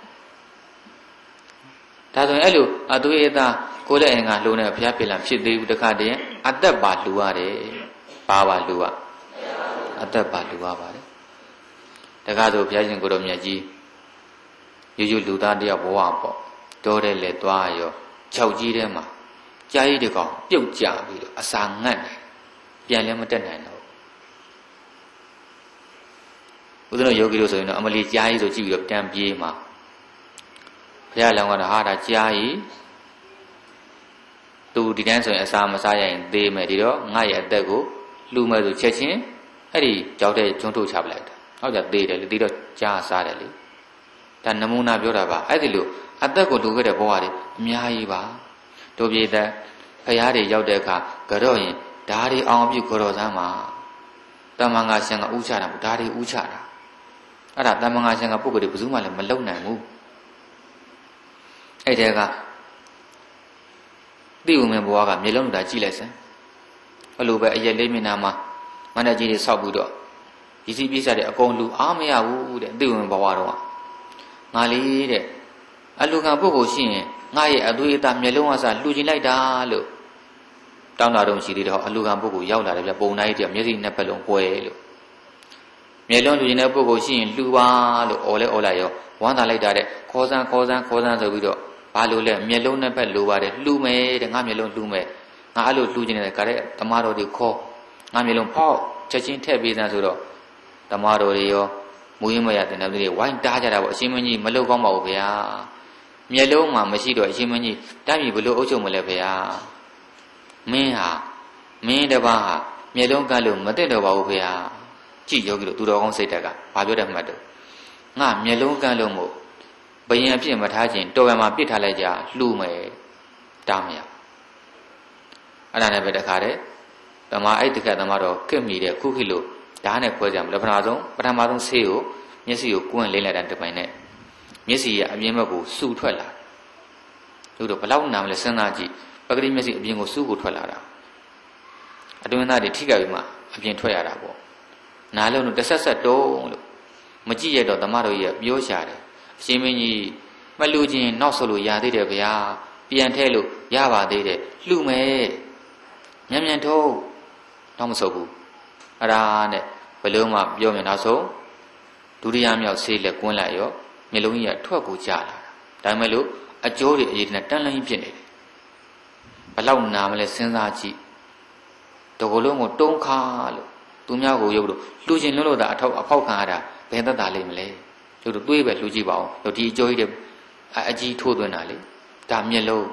ဒါဆိုရင်အဲ့လိုအသွေးအသားကိုယ်တဲ့အင်္ဂါလှူနေဘုရားပြည်လာဖြစ်သေးဘူးတခါတည်းအသက်ပါလှူရတယ်ပါပါလှူရအသက်ပါလှူရပါတယ်တခါဆိုဘုရားရှင်ကိုတော်မြတ်ကြီးယူယူလူသားတယောက်ဘဝပေါ့တောတဲ့လေသွားရော၆ကြီးထဲမှာကြားရည်တကောင်ပြုတ်ကြပြီးတော့အစာငတ်တယ်ပြန်လည်းမတက်နိုင်တော့ဦးဇင်းတို့ယောဂီတို့ဆိုရင်တော့အမလီကြားကြီးဆိုကြည့်ပြီးတော့တန်ပြေးမှာဘုရားလောင်းကတော့ဟာဒါကြားကြီးသူဒီတန်းဆိုရင်အစာမစားရရင်သေးမယ်ဒီတော့ငါရဲ့အသက်ကိုလှူမယ်ဆိုချက်ချင်းအဲ့ဒီကြောက်တဲ့ကျွန်းထုတ်ချပလိုက်တာဟုတ်ကြသေးတယ်လေဒီတော့ကြားစားတယ်လေဒါနမူနာပြောတာပါအဲ့ဒီလိုအသက်ကိုလှူခဲ့တဲ့ဘဝတွေအများကြီးပါတို့ပြည်သက်ဖရားတွေရောက်တဲ့အခါကြော့ရင်ဓာရီအောင်ပြုကြော်စမ်းမှာတမန်ငါရှင်ကဥချတာဓာရီဥချတာအဲ့ဒါတမန်ငါရှင်ကပုဂ္ဂိုလ်တွေဘယ်သူမှလည်းမလုံနိုင်ဘူးအဲ့တဲ့ကတိဝမင်းဘဝကမြေလုံးတာကြည့်လိုက်စမ်းဘလို့ပဲအရက်လေးမျက်နှာမှာမန္တကြီးတွေဆောက်ပြီးတော့ဒီစီပြည့်စားတဲ့အကုန်လူအားမရဘူးတဲ့တိဝမင်းဘဝတော့ငါလေးတဲ့အလူကပုဂ္ဂိုလ်ရှိရင်ငါရဲ့အသွေးအသားမျက်လုံးအစားလှူချင်လိုက်တာလို့တောင်းတာတော့ရှိသေးတယ်ဟောအလူကပုဂ္ဂိုလ်ရောက်လာတယ်ဗျပုံတိုင်းတည်းမျက်စိနှစ်ဖက်လုံးပွဲလို့မျက်လုံးလှူချင်တဲ့ပုဂ္ဂိုလ်ရှိရင်လှူပါလို့អော်လဲអော်လိုက်ရောဝမ်းသာလိုက်တာတဲ့ခေါ်စမ်းခေါ်စမ်းခေါ်စမ်းဆိုပြီးတော့ဘာလို့လဲမျက်လုံးနှစ်ဖက်လိုပါတယ်လှူမယ်တဲ့ငါမျက်လုံးလှူမယ်ငါအဲ့လိုလှူချင်တယ်ကတဲ့တမတော်တွေခေါ်ငါမျက်လုံးဖောက်ချက်ချင်းထည့်ပေးစမ်းဆိုတော့တမတော်တွေရောမူရင်းမရတဲ့နောက်တွေဝိုင်းတားကြတာပေါ့အရှင်မင်းကြီးမလုပ်ကောင်းပါဘူးဗျာမျက်လုံးမှာမရှိတော့အရှင်မင်းကြီးတမ်းပြီဘလို့အုပ်ချုပ်မလဲဗျာမင်းဟာမင်းတပါးဟာမျက်လုံးကလို့မသိတော့ပါဘူးဗျာကြည့်ယောဂီတို့သူတော်ကောင်းစိတ်တက်ကဘာပြောတယ်မှတ်တော့ငါမျက်လုံးကလို့မို့ဘယင်အဖြစ်မထားခြင်းတော်ရမှာပြစ်ထားလိုက်ကြလှူမယ်တားမရအဲ့ဒါနဲ့ပဲတခါတည်းဓမ္မအဲ့တခါဓမ္မတော့ခက်မိတဲ့ခုခိလို့ဓာတ်နဲ့ခွဲကြမလို့ပထမဆုံးပထမဆုံးဆေးကိုမျက်စိကိုကွန်းလိမ့်လိုက်တာတပိုင်နဲ့မျက်စိရဲ့အမြင်ဘက်ကိုစူထွက်လာလို့တော့ဘလောက်နာမလဲစဉ်းစားကြည့်ပဂတိမျက်စိအပြင်ကိုစူကိုထွက်လာတာအတွင်းသားတွေထိကြပြီးမှအပြင်ထွက်ရတာပေါ့နားလုံးတို့တစ်ဆက်ဆက်တုံးလို့မကြည့်ရတော့ဓမ္မတော်ကြီးကပြောရှာတယ်အရှင်မင်းကြီးမလှူခြင်းနောက်ဆုတ်လို့ရသေးတယ်ဗျာပြန်ထဲလို့ရပါသေးတယ်လှူမယ်မြန်မြန်ထုံးတော့မဆုတ်ဘူးအဲ့ဒါနဲ့ဘလုံးမှပြောမြင်နောက်ဆုံးဒုတိယမြောက်ဆေးလက်ကွန်းလိုက်ရောမျက်လုံးကြီးကထွက်ကိုကြာလာတာဒါပေမဲ့လို့အကျိုးတွေအရေးနဲ့တန်းလန်းကြီးဖြစ်နေတယ်ဘလောက်နာမလဲစဉ်းစားကြည့်တကယ်လုံးကိုတုံးခါလို့သူများကိုရုပ်လို့လှူခြင်းလုံးလို့သာအထောက်အဖောက်ခံရတာဘယ်သက်သာလိမ့်မလဲကျုပ်တို့တွေးပဲလှူကြည့်ပါဦးဒီအကျိုးကြီးတွေအကြီးထိုးသွင်းတာလေဒါမျက်လုံး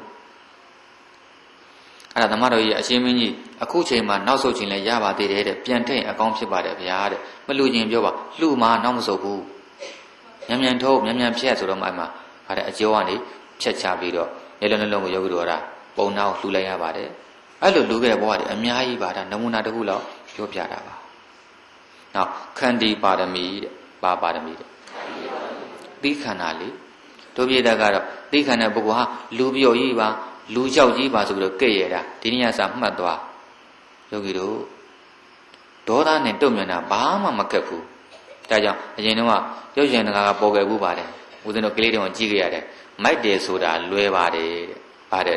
အဲ့ဒါဓမ္မတော်ကြီးအရှင်မင်းကြီးအခုချိန်မှာနောက်ဆုတ်ခြင်းလည်းရပါသေးတယ်တဲ့ပြန်ထိန်အကောင်းဖြစ်ပါတယ်ဗျာတဲ့မလှူခြင်းပြောပါလှူမှာနောက်မဆုတ်ဘူးမြန်မြန်ထုတ်မြန်မြန်ဖြတ်ဆိုတော့မှမှဗါတဲ့အကျိုးကနေဖြတ်ချပြီးတော့မျက်လုံးနှလုံးကိုယောဂီတို့ကပုံနာကိုလှူလိုက်ရပါတယ်အဲ့လိုလှူခဲ့တဲ့ဘဝတွေအများကြီးပါဒါနမူနာတစ်ခုလောက်ပြောပြတာပါနောက်ခန္တီပါရမီတဲ့ပါပါရမီတဲ့သီခန္ဓာလေးတို့ပြတဲ့ကတော့သီခန္ဓာပုဂ္ဂိုလ်ဟာလူပြော့ကြီးပါလူကြောက်ကြီးပါဆိုပြီးတော့ကဲ့ရတာဒီနေ့ကစမှတ်သွားယောဂီတို့ဒေါသနဲ့တုံ့ပြန်တာဘာမှမကက်ဘူးဒါကြောင့်အရင်တော့ရုပ်ရှင်တကားကပေါ်ခဲ့ဘူးပါတယ်ဦးဇင်းတို့ကလေးတုန်းကကြည့်ခဲ့ရတယ်မိုက်တယ်ဆိုတာလွယ်ပါတယ်တဲ့ပါတယ်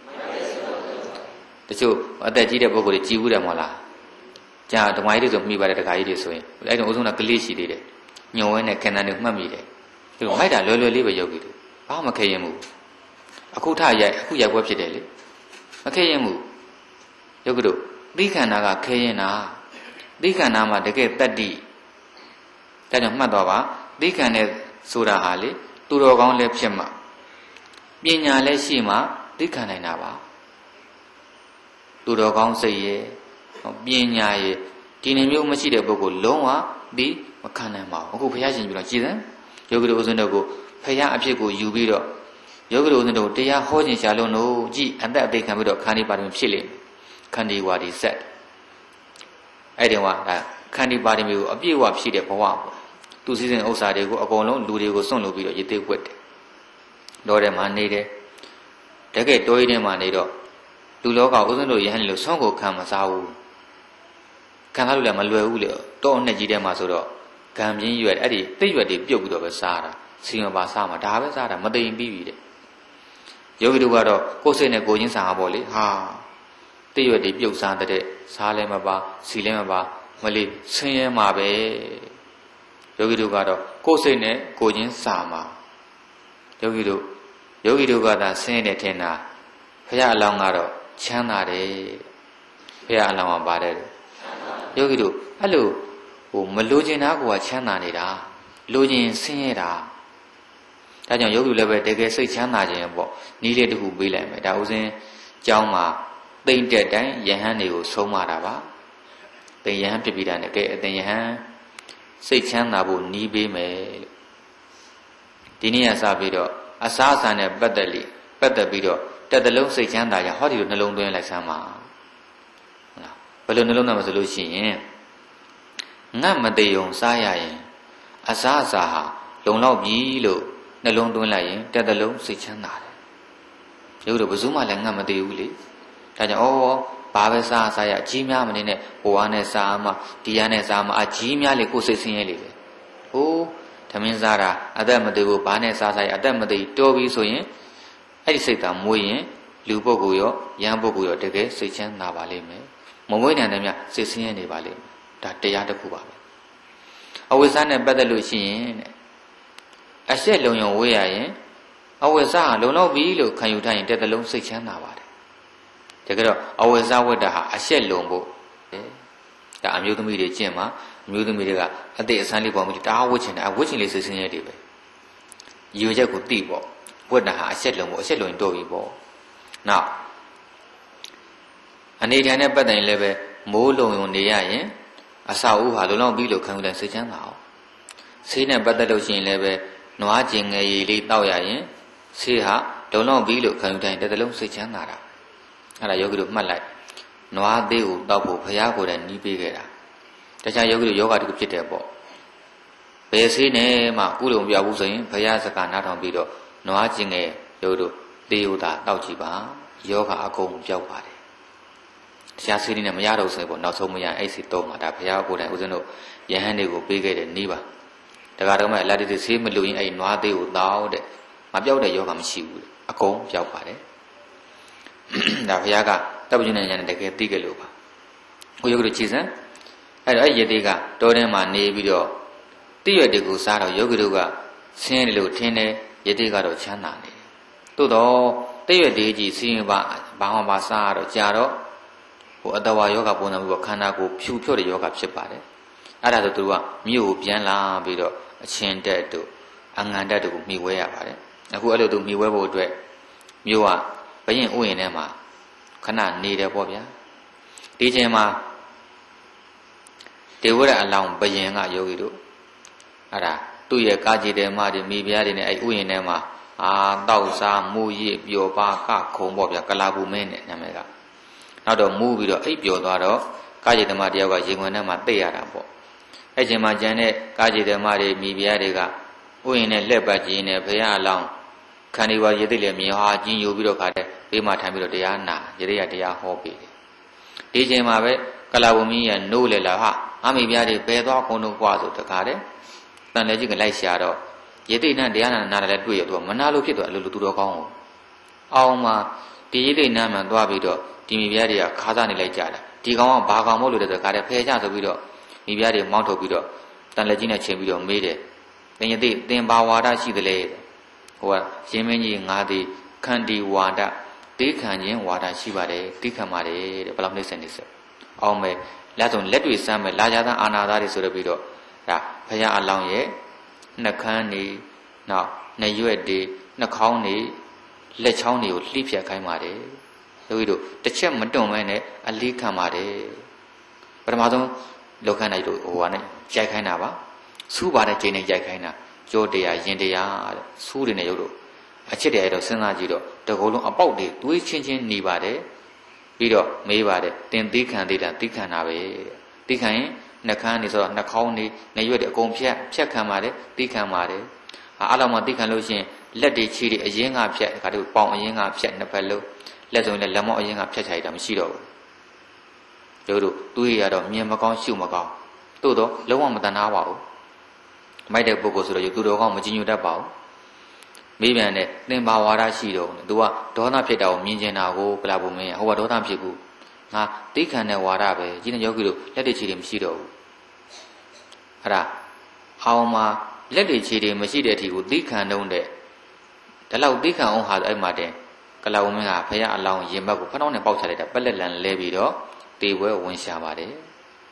တချို့အသက်ကြီးတဲ့ပုဂ္ဂိုလ်တွေကြည်ဘူးတယ်မဟုတ်လားကြာဓမ္မကြီးတွေဆိုမိပါတယ်တခါကြီးတွေဆိုရင်အဲ့တော့ဦးဇင်းကကလေးရှိသေးတယ်ညုံဝဲနဲ့ခန္ဓာတွေမှတ်မိတယ်ဒီမိုက်တာလွယ်လွယ်လေးပဲယောဂီတို့ဘာမှမခဲရင်ဘူးအခုထရိုက်အခုရိုက်ပွဲဖြစ်တယ်လေမခဲရင်ဘူးယောဂီတို့သီခန္ဓာကခဲရင်တာသီခန္ဓာမှာတကယ်တတ္တိဒါကြောင့်မှတ်တော့ပါသီခန္ဓာဆိုတာဟာလေသူတော်ကောင်းလည်းဖြစ်မှပညာလည်းရှိမှသိခံနိုင်တာပါသူတော်ကောင်းစိတ်ရဲ့ပညာရဲ့ဒီနှမျိုးမရှိတဲ့ပုဂ္ဂိုလ်လုံးဝသိမခံနိုင်ပါဘူးအခုဘုရားရှင်ပြောတော့ကြည်စမ်းယောဂီတို့ဦးဇင်းတို့ကိုဘုရားအဖြစ်ကိုယူပြီးတော့ယောဂီတို့ဦးဇင်းတို့တရားဟောခြင်းရှားလုံးတို့ကြည်အသက်အသေးခံပြီးတော့ခန္ဒီပါရမီဖြစ်လေခန္ဒီဝါဒီဆက်အဲ့ဒီမှာဒါခန္ဒီပါရမီကိုအပြည့်အဝဖြည့်တဲ့ဘဝပေါ့သူစည်းစိမ်ဥစ္စာတွေကိုအကုန်လုံးလူတွေကိုစွန့်လို့ပြီးတော့ရည်သေးွက်တယ်တော်တယ်မှာနေတယ်တကယ်တောရင်းထဲမှာနေတော့လူလောကဥစဉ်တို့ယဟန်လို့ဆွမ်းကိုခံမစားဘူးခံစားလို့လည်းမလွယ်ဘူးလေတောအနှစ်ကြီးထဲမှာဆိုတော့ဂံပြင်းရွက်အဲ့ဒီတိတ်ရွက်တွေပြုတ်ပြီးတော့ပဲစားတာစီမပါစားမှာဒါပဲစားတာမသိရင်ပြီးပြီတဲ့ယောဂီတို့ကတော့ကိုယ်စိတ်နဲ့ကိုယ်ချင်းစားတာပေါ့လေဟာတိတ်ရွက်တွေပြုတ်စားတဲ့စားလည်းမပါစီလည်းမပါမလေးဆင်းရဲမှာပဲယောဂီတို့ကတော့ကိုယ်စိတ်နဲ့ကိုယ်ချင်းစားမှာယောဂီတို့ယောဂီတို့ကသာဆင်းရဲထင်တာဘုရားအလောင်းကတော့ချမ်းသာတယ်ဘုရားအလောင်းကပါတယ်ယောဂီတို့အဲ့လိုဟိုမလိုချင်တာကိုချမ်းသာနေတာလိုချင်ဆင်းရဲတာဒါကြောင့်ယောဂီလည်းပဲတကယ်စိတ်ချမ်းသာခြင်းပေါ့နီးလေးတစ်ခုပေးလိုက်မယ်ဒါဥစဉ်ကျောင်းမှာတိမ့်တဲ့တိုင်းယဟန်တွေကိုဆုံးမတာပါတိမ်ယဟန်ဖြစ်ပြီးတာနဲ့ကဲအတင်ယဟန်စိတ်ချမ်းသာဖို့နီးပေးမယ်လို့ဒီနေ့ကစပြီးတော့အစားအစာနဲ့ပတ်သက်လိပတ်သက်ပြီးတော့တက်တလုံးစိတ်ချမ်းသာရဟောဒီလိုနှလုံးသွင်းလိုက်စမ်းပါဟုတ်လားဘယ်လိုနှလုံးသွင်းမဆိုလို့ရှိရင်ငတ်မသေးုံစားရရင်အစားအစာဟာလုံလောက်ပြီလို့နှလုံးသွင်းလိုက်ရင်တက်တလုံးစိတ်ချမ်းသာတယ်ရုပ်တော့ဘယ်သူမှလည်းငတ်မသေးဘူးလေဒါကြောင့်ဩဘာပဲစားစားရအကြီးများမနေနဲ့ဟိုအားနဲ့စားမှဒီအားနဲ့စားမှအကြီးများလေကိုယ်စိတ်ဆင်းရဲလေပဲဟိုးသမင်းစားတာအသက်မသေးဘူးဘာနဲ့စားစားရအသက်မသေးတော်ပြီဆိုရင်အဲ့ဒီစိတ်သာမွေးရင်လူပုဂ္ဂိုလ်ရောယဟန်ပုဂ္ဂိုလ်ရောတကယ်စိတ်ချမ်းသာပါလိမ့်မယ်မမွေးနိုင်တယ်မြစိတ်ဆင်းရဲနေပါလိမ့်မယ်ဒါတရားတစ်ခုပါပဲအဝိဇ္ဇာနဲ့ပတ်သက်လို့ရှိရင်အရှက်လုံယုံဝေးရရင်အဝိဇ္ဇာလုံလောက်ပြီလို့ခံယူထားရင်တက်တလုံးစိတ်ချမ်းသာပါတယ်တကယ်တော့အဝိဇ္ဇာဝတ္တဟာအရှက်လုံဖို့ဒါအမျိုးသမီးတွေကျင့်မှာအမျိုးသမီးတွေကအတိတ်အဆန်းလေးပေါ်ပြီးတားဝှက်ချင်တယ်အဝှက်ချင်လေးစိတ်ဆင်းရဲတွေပဲယူချက်ကိုသိပေါ့ဝတ္တဟာအရှက်လုံဖို့အရှက်လုံရင်တော့ပြီပေါ့နောက်အနေထိုင်နဲ့ပတ်တိုင်လည်းပဲမိုးလုံုံနေရရင်အစာဥဟာလုံလောက်ပြီလို့ခံယူလိုက်စိတ်ချမ်းသာအောင်ဆေးနဲ့ပတ်သက်လို့ရှိရင်လည်းပဲနွားကျင်ငယ်ရည်လေးတောက်ရရင်ဆေးဟာလုံလောက်ပြီလို့ခံယူတိုင်းတစ်သလုံးစိတ်ချမ်းသာတာအဲ့ဒါယောဂီတို့မှတ်လိုက်နွားသေးကိုတောက်ဖို့ဘုရားကိုယ်တိုင်နီးပေးခဲ့တာတခြားယောဂီတို့ယောဂတခုဖြစ်တယ်ပေါ့ဘယ်ဆေးနဲ့မှကုလုံပြဘူးဆိုရင်ဘုရားစကားနားထောင်ပြီးတော့နွားကျင်ငယ်ယောဂီတို့သေးဥသာတောက်ကြည့်ပါယောဂအကုန်ပြောက်ပါတယ်တရားစီးနေနဲ့မရတော့ဆိုရင်ပေါ့နောက်ဆုံးမရအဲ့စီတော့မှာဒါဘုရားကိုယ်တိုင်ဦးဇင်းတို့ယဟန်တွေကိုပေးခဲ့တဲ့နီးပါတခါတော့မှအလတ်တိဆေးမလို့ရင်အဲ့နွားသေးကိုတောက်တဲ့မပြောက်တဲ့ယောဂမရှိဘူးအကုန်ပြောက်ပါတယ်ဒါဘုရားကတပ်ပညဉာဏ်နဲ့တကယ်သိကြလို့ပါကိုယောဂီတို့ခြေစံအဲ့တော့အဲ့ယတိကတောထဲမှာနေပြီးတော့တိရွက်တွေကိုစားတော့ယောဂီတို့ကဆင်းရဲလို့ထင်းတယ်ယတိကတော့ချမ်းသာနေတယ်သို့တော့တိရွက်တွေကြီးစီးရင်ပါဘာမှမစားတော့ကြာတော့ဟိုအတဝါယောဂပုံစံမျိုးခန္ဓာကိုယ်ဖြူဖြော့တဲ့ယောဂဖြစ်ပါတယ်အဲ့ဒါဆိုသူကမြို့ကိုပြန်လာပြီးတော့အချင်းတက်တို့အငံတက်တို့ကိုမိဝဲရပါတယ်အခုအဲ့လိုသူမိဝဲဖို့အတွက်မြို့ကဘရင်ဥယျာဉ်ထဲမှာခဏနေတယ်ပေါ့ဗျာဒီချိန်မှာဒေဝရအလောင်းဘရင်ကယောဂီတို့အဲ့ဒါသူ့ရဲ့ကာကြည်တယ်မတွေမိဖုရားတွေနဲ့အဲ့ဥယျာဉ်ထဲမှာအာတောက်စားမူရစ်ပျော်ပါကခုံပေါ့ဗျာကလာဘူးမင်းနဲ့နာမည်ကနောက်တော့မူးပြီးတော့အိပ်ပျော်သွားတော့ကာကြည်ဓမ္မတယောက်ကရေခွင်ထဲမှာတိတ်ရတာပေါ့အဲ့ချိန်မှာကျန်တဲ့ကာကြည်ဓမ္မတွေမိဖုရားတွေကဥယျာဉ်နဲ့လက်ပတ်ကြည့်နေဘုရားအလောင်းခန္ဒီဝါရေသိလည်းမြေဟာကျင်းယူပြီးတော့ခါတဲ့ဘေးမှာထိုင်ပြီးတော့တရားနာရေရိယတရားဟောပေးတယ်ဒီချိန်မှာပဲကလာဝမင်းရနိုးလေလာဟာအမိဖုရားတွေဘယ်သွားခုံတော့กว่าဆိုတခါတဲ့တန်လည်းကြီးကလိုက်ရှာတော့ရေသိနဲ့တရားနာနာတယ်လည်းတွေ့ရတော့မနာလို့ဖြစ်တော့အလိုလိုသူတော်ကောင်းကိုအောင်မှာဒီရေသိနာမှန်သွားပြီးတော့ဒီမိဖုရားတွေကခါစားနေလိုက်ကြတာဒီကောင်ကဘာကောင်မို့လို့တဲ့ခါတဲ့ဖယ်ကြဆိုပြီးတော့မိဖုရားတွေမောင်းထုတ်ပြီးတော့တန်လည်းကြီးနဲ့ချိန်ပြီးတော့မေးတယ်သင်ရသိသင်ဘာဝါဒရှိသလဲဟိုကရှင်မင်းကြီးငါသည်ခန္တီဝါဒတိခံခြင်းဝါဒရှိပါတယ်တိခံပါတယ်တဲ့ဘယ်လောက်နှိမ့်စင်နေစအောင်မယ်လက်ဆုံးလက်တွေစမ်းမယ်လာကြသားအာနာသားတွေဆိုတော့ပြီးတော့ဒါဘုရားအလောင်းရဲ့နှကန်းနေနောက်နှရွက်တွေနှခေါင်းတွေလက်ချောင်းတွေကိုလှိဖြတ်ခိုင်းပါတယ်ယောဂီတို့တစ်ချက်မတွန့်မဲနဲ့အလေးခံပါတယ်ပထမဆုံးလောက်ခန်းလိုက်တို့ဟိုကနဲ့ရိုက်ခိုင်းတာပါစူးပါတဲ့ချိန်နဲ့ရိုက်ခိုင်းတာကြောတရားရင်တရားတဲ့စူးတွေနဲ့ရုပ်တို့အချစ်တယ်အဲ့တော့စဉ်းစားကြည့်တော့တကောလုံးအပေါက်တွေတွေးချင်းချင်းနေပါတယ်ပြီးတော့မေးပါတယ်တင်သီးခံသေးတာသီးခံတာပဲသီးခံရင်နှကန်းနေဆိုတော့နှခေါင်းနေနှရွက်တွေအကုန်ဖြတ်ဖြတ်ခံပါတယ်သီးခံပါတယ်အားလုံးမှသီးခံလို့ရှိရင်လက်တွေခြေတွေအရင်ကဖြတ်ဒါတို့ပေါင်အရင်ကဖြတ်နှစ်ဖက်လုံးလက်စုံနဲ့လက်မော့အရင်ကဖြတ်ချလိုက်တာမရှိတော့ဘူးတို့တို့တွေးရတော့မြင်မကောင်းရှုမကောင်းတို့တော့လုံးဝမတန်နာပါဘူးမိုက်တဲ့ပုဂ္ဂိုလ်ဆိုတော့သူတော်ကောင်းမကြည်ညိုတတ်ပါဘူးမေးပြန်တဲ့သင်ဘာဝါဒရှိတော့သူကဒေါသဖြစ်တာကိုမြင်ကျင်တာကိုပလာဖို့မင်းဟိုကဒေါသဖြစ်ဘူးငါသိခံတဲ့ဝါဒပဲကြီးတဲ့ယောဂီတို့လက်တွေခြေတွေမရှိတော့ဘူးအဲ့ဒါအောင်မှာလက်တွေခြေတွေမရှိတဲ့အထိကိုသိခံတော့တဲ့ဒါလောက်သိခံအောင်ဟာအဲ့မှာတင်ကလာဝမင်းကဖယားအလောင်းရင်ဘက်ကိုဖနှောင်းနဲ့ပေါက်ချလိုက်တာပက်လက်လန်လဲပြီးတော့တေဝဲဝင်ရှာပါတယ်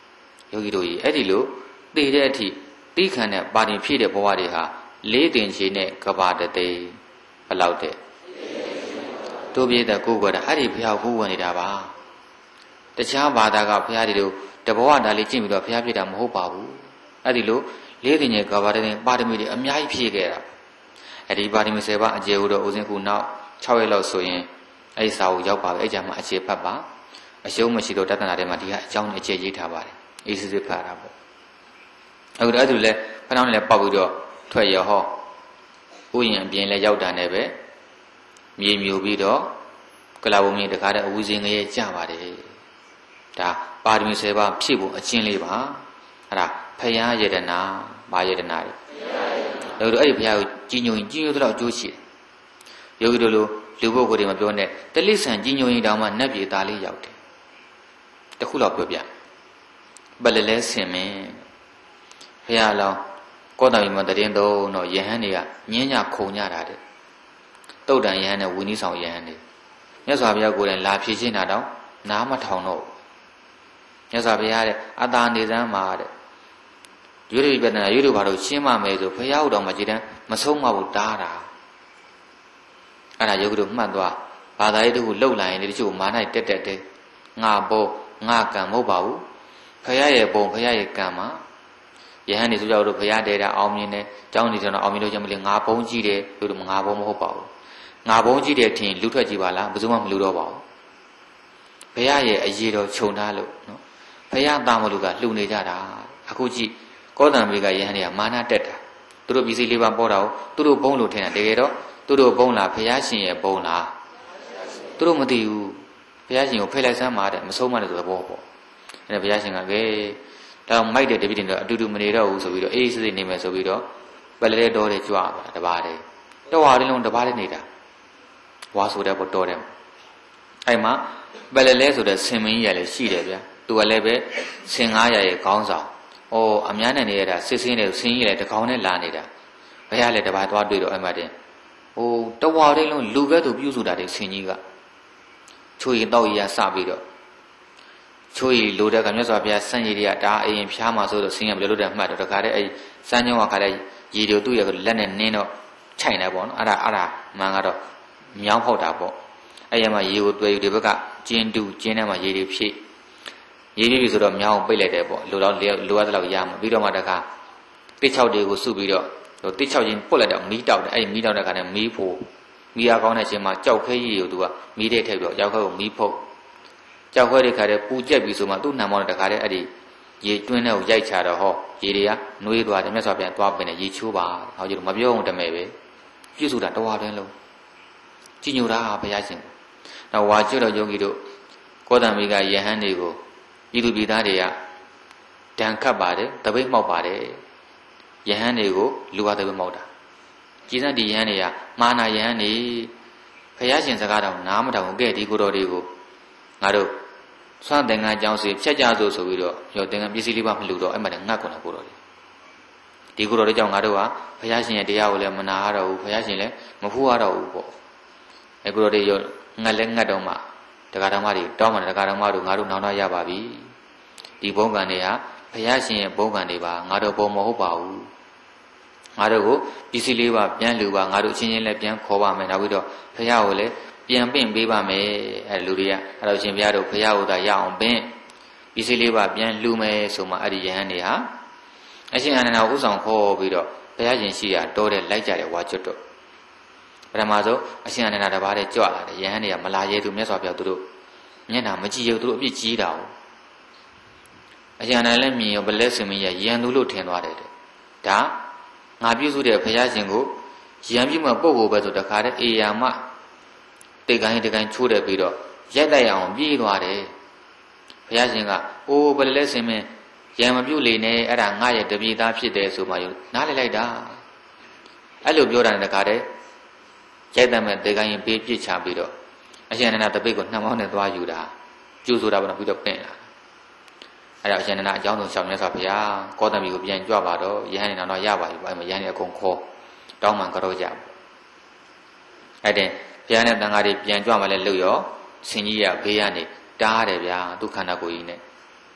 ယောဂီတို့ကြီးအဲ့ဒီလိုသိတဲ့အထိသိခံတဲ့ပါရင်ဖြစ်တဲ့ဘဝတွေဟာလေးတင်ချေနဲ့ကဘာတသိဘယ်လောက်တဲ့တို့ပြည့်တဲ့ကိုယ်ကအဲ့ဒီဘုရားကိုဝင်နေတာပါတခြားဘာသာကဘုရားတွေတို့တဘဝဒါလေးကျင့်ပြီးတော့ဘုရားဖြစ်တာမဟုတ်ပါဘူးအဲ့ဒီလိုလေးတင်ချေကဘာတသိပါရမီတွေအများကြီးဖြည့်ခဲ့တာအဲ့ဒီပါရမီဆယ်ပါးအကျေဟုတော့ဦးစင်းခုနောက်၆ရက်လောက်ဆိုရင်အဲ့ဒီစာအုပ်ရောက်ပါပဲအဲ့ကြမှာအခြေဖတ်ပါအရှုံးမရှိတော့တသနာထဲမှာဒီကအကြောင်းနဲ့အခြေရေးထားပါတယ်အေးစစ်စစ်ဖတ်တာပေါ့အခုတော့အဲ့ဒါလည်းဖဏောင်းလည်းပေါက်ပြီးတော့ထွက်ရဟောဥယျာဉ်အပြင်လည်းရောက်တာနဲ့ပဲမြေမြူပြီးတော့ကလာဘုံမြေတခါတည်းအဝူစင်ငရဲကြပါတယ်ဒါပါရမီဆယ်ပါးဖြည့်ဖို့အချင်းလေးပါအဲ့ဒါဖယားယတနာမာယတနာတွေအဲ့တော့အဲ့ဒီဘုရားကိုကြီးညိုရင်ကြီးညိုတော့အကျိုးရှိတယ်ယောဂီတို့လိုလူပုဂ္ဂိုလ်တွေမပြောနဲ့တလိဆန်ကြီးညိုရင်တောင်မှနတ်ပြည်သားလေးရောက်တယ်တခုတော့ပြောပြဘယ်လဲလဲဆင်မင်းဘုရားလောင်းကောတာမီမတရင်တော့တော့ယဟန်တွေကညင်းညခုံညတာတဲ့တုတ်တန်ယဟန်နဲ့ဝီနည်းဆောင်ယဟန်တွေမြတ်စွာဘုရားကိုယ်တိုင်လာဖြည့်ရှင်းတာတော့နားမထောင်တော့မြတ်စွာဘုရားတဲ့အတာနေစမ်းမှာတဲ့ရွေးရပြတဲ့ရွေးတို့ဘာလို့ရှင်းမမယ်ဆိုဘုရားဟူတော်မှာကြည်တန်းမဆုံးမဘူးတားတာအဲ့ဒါယောဂီတို့မှတ်သွားဘာသာရေးတခုလှုပ်လာရင်ဒီချို့မာနတက်တက်တဲ့ငါဘောငါကံမဟုတ်ပါဘူးဘုရားရဲ့ဘုံဘုရားရဲ့ကံမှာယဟန်နေဆိုကြတော့ဘုရားတဲတာအောင်မြင်တယ်ကျောင်းနေကျွန်တော်အောင်မြင်လို့ချက်မလေးငါဘုံကြီးတယ်လို့ငါဘုံမဟုတ်ပါဘူးငါဘုံကြီးတယ်ထင်လူထွက်ကြည့်ပါလားဘယ်သူမှမလူတော့ပါဘူးဘုရားရဲ့အရေးတော်ခြုံထားလို့နော်ဘုရားသားမလို့ကလှူနေကြတာအခုကြည့်ကောသံမေကယဟန်တွေကမာနတက်တာသူတို့ပစ္စည်းလေးပါပေါ်တာကိုသူတို့ဘုံလို့ထင်တာတကယ်တော့သူတို့ဘုံလားဘုရားရှင်ရဲ့ဘုံလားသူတို့မသိဘူးဘုရားရှင်ကိုဖယ်လိုက်စမ်းပါတဲ့မဆုံးမတဲ့ဆိုတဲ့ဘောပေါ့အဲ့ဒါဘုရားရှင်ကကဲဒါမိုက်တဲ့တပည့်တွေတော့အတူတူမနေတော့ဘူးဆိုပြီးတော့အေးစစ်စစ်နေမယ်ဆိုပြီးတော့ပလက်လေးတော်တွေကြွားပါတပါးတယ်တော်ဟာလေးလုံးတပါးလေးနေတာဝါဆိုတဲ့ဘောတော်တယ်အဲ့မှာပလက်လေးဆိုတဲ့ဆင်မင်းကြီးရလည်းရှိတယ်ဗျာသူကလည်းပဲဆင်ငါးရာရဲ့ခေါင်းဆောင်ဩအများနဲ့နေရတာစစ်စင်းတဲ့ဆင်းကြီးလည်းတကောင်နဲ့လာနေတာဘုရားလည်းတပါးသွားတွေ့တော့အဲ့မှာတင်ဟိုတဝါလေးလုံးလူကဲသူပြုစုတာတဲ့ဆင်ကြီးကချိုးရီတောက်ရီရစပြီးတော့ချိုးရီလိုတဲ့ကမြတ်စွာဘုရားစံရည်တွေကဒါအရင်ဖျားမှာဆိုတော့ဆင်းရဘယ်လိုလုပ်တယ်မှတ်တော့တခါတည်းအဲ့စမ်းညောင်းကခါတည်းရည်တို့သူ့ရဲ့လက်နဲ့နင်းတော့ခြိုင်တယ်ပေါ့နော်အဲ့ဒါအဲ့ဒါမှန်ကတော့မြောင်းဖောက်တာပေါ့အဲ့ရမှာရေကိုတွေ့ယူဒီဘက်ကကျင်းတူကျင်းထဲမှာရေတွေဖြည့်ရေဖြည့်ပြီဆိုတော့မြောင်းပိတ်လိုက်တယ်ပေါ့လိုတော့လိုရတဲ့လောက်ရမှာပြီးတော့မှတခါတစ်ချောက်တွေကိုစုပြီးတော့ဟိုတစ်ချောက်ချင်းပုတ်လိုက်တော့မီးတောက်တယ်အဲ့မီးတောက်တဲ့ခါနဲ့မီးဖို့မီးအားကောင်းတဲ့အချိန်မှာကြောက်ခဲကြီးကိုသူကမီးတဲ့ထည့်ပြီးတော့ကြောက်ခဲကိုမီးဖုတ်ကြောက်ခဲတွေခါတဲ့ပူကျက်ပြီဆိုမှသူ့နှံမောင်းတဲ့ခါတဲ့အဲ့ဒီရေတွင်းထဲကိုရိုက်ချတော့ဟောရေတွေကနှွေးသွားတယ်မြတ်စွာဘုရားသွားပင်နဲ့ရေချိုးပါဟောကျတော့မပြောအောင်တမဲပဲပြည့်စုံတာတဝါတွင်းလုံးကြည်ညိုတာဘုရားရှင်တော့ဝါကျွတ်တော်ယောဂီတို့ကောသံမိကယဟန်တွေကိုပြည်သူပြည်သားတွေကဒဏ်ခတ်ပါတယ်တပိတ်မှောက်ပါတယ်ယဟန်တွေကိုလူဟာတပိတ်မှောက်တာကြည်စံဒီယဟန်တွေကမာနာယဟန်တွေဘုရားရှင်စကားတော်နားမထောင်ခဲ့ဒီကိုတော်တွေကိုငါတို့စွမ်းသင်္ကန်းအကြောင်းစီဖြတ်ကြဆိုဆိုပြီးတော့ရောသင်္ကန်းပစ္စည်းလေးပါမလူတော့အဲ့မှာငတ်ကုန်တာကိုတော်တွေဒီကိုတော်တွေကြောင့်ငါတို့ဟာဘုရားရှင်ရဲ့တရားကိုလည်းမနာရတော့ဘူးဘုရားရှင်လည်းမဖူးရတော့ဘူးပေါ့အဲ့ကိုတော်တွေရောငတ်လဲငတ်တော့မှတရားတော်မတွေတောင်းမှတရားတော်မတို့ငါတို့နောင်တော့ရပါပြီဒီဘုံကံတွေဟာဘုရားရှင်ရဲ့ဘုံကံတွေပါငါတို့ဘုံမဟုတ်ပါဘူးငါတို့ကိုပစ္စည်းလေးပါပြန်လူပါငါတို့ချင်းချင်းလည်းပြန်ခေါ်ပါမယ်နောက်ပြီးတော့ဘုရားကိုလည်းပြန်ပင့်ပေးပါမယ်အဲလူတွေကအဲ့တော့ရှင်ဘုရားတို့ဘုရားဟောတာရအောင်ပင့်ပစ္စည်းလေးပါပြန်လူမယ်ဆိုမှအဲ့ဒီယဟန်တွေဟာအရှင်အနန္ဒာဥဆောင်ခေါ်ပြီးတော့ဘုရားရှင်ရှိရာတောတဲ့လိုက်ကြတယ်ဝါကျွတ်တော့ပထမဆုံးအရှင်အနန္ဒာတပါးတဲ့ကြွလာတယ်ယဟန်တွေကမလာရဲသူမြတ်စွာဘုရားသူတို့မျက်နှာမကြည့်ရသူတို့အပြစ်ကြီးတာ哦အရှင်အနန္ဒာလည်းမြင်ရောဗလဲစင်မင်းရဲ့ရန်သူလို့ထင်သွားတယ်တဲ့ဒါငါပြုစုတဲ့ဘုရားရှင်ကိုရန်ပြုမဲ့ပုဂ္ဂိုလ်ပဲဆိုတခါတည်းအေယာမတိတ်ကိုင်းတိတ်ကိုင်းချိုးတယ်ပြီးတော့ရိုက်လိုက်အောင်ပြေးသွားတယ်ဘုရားရှင်ကအိုးဗလဲစင်မင်းရန်မပြုလေနဲ့အဲ့ဒါငါရဲ့တပိသားဖြစ်တယ်ဆိုမှယူနားလေလိုက်တာအဲ့လိုပြောတာတခါတည်းရိုက်တယ်မဲ့တိတ်ကိုင်းရင်ပြေးပြစ်ချပြီးတော့အရှင်အနန္ဒာတပိတ်ကိုနှမ်းမောင်းနဲ့သွားယူတာကျူဆိုတာပေါ့နော်ပြီးတော့ပင့်လာအဲ့ဒါအရှင်အနန္ဒာအကြောင်းဆုံးရှောင်မြတ်စွာဘုရားကောသမီကိုပြန်ကြွပါတော့ယဟန်နေတော့ရပါပြီအဲ့မှာယဟန်နေအကုန်ခေါ်တောင်းမှန်ကြောကြအဲ့တဲ့ဘုရားနဲ့တန်ဃာတွေပြန်ကြွမှလည်းလို့ရောဆင်ကြီးရဘေးကနေတားတယ်ဗျာသူခန္ဓာကိုယ်ကြီးနဲ့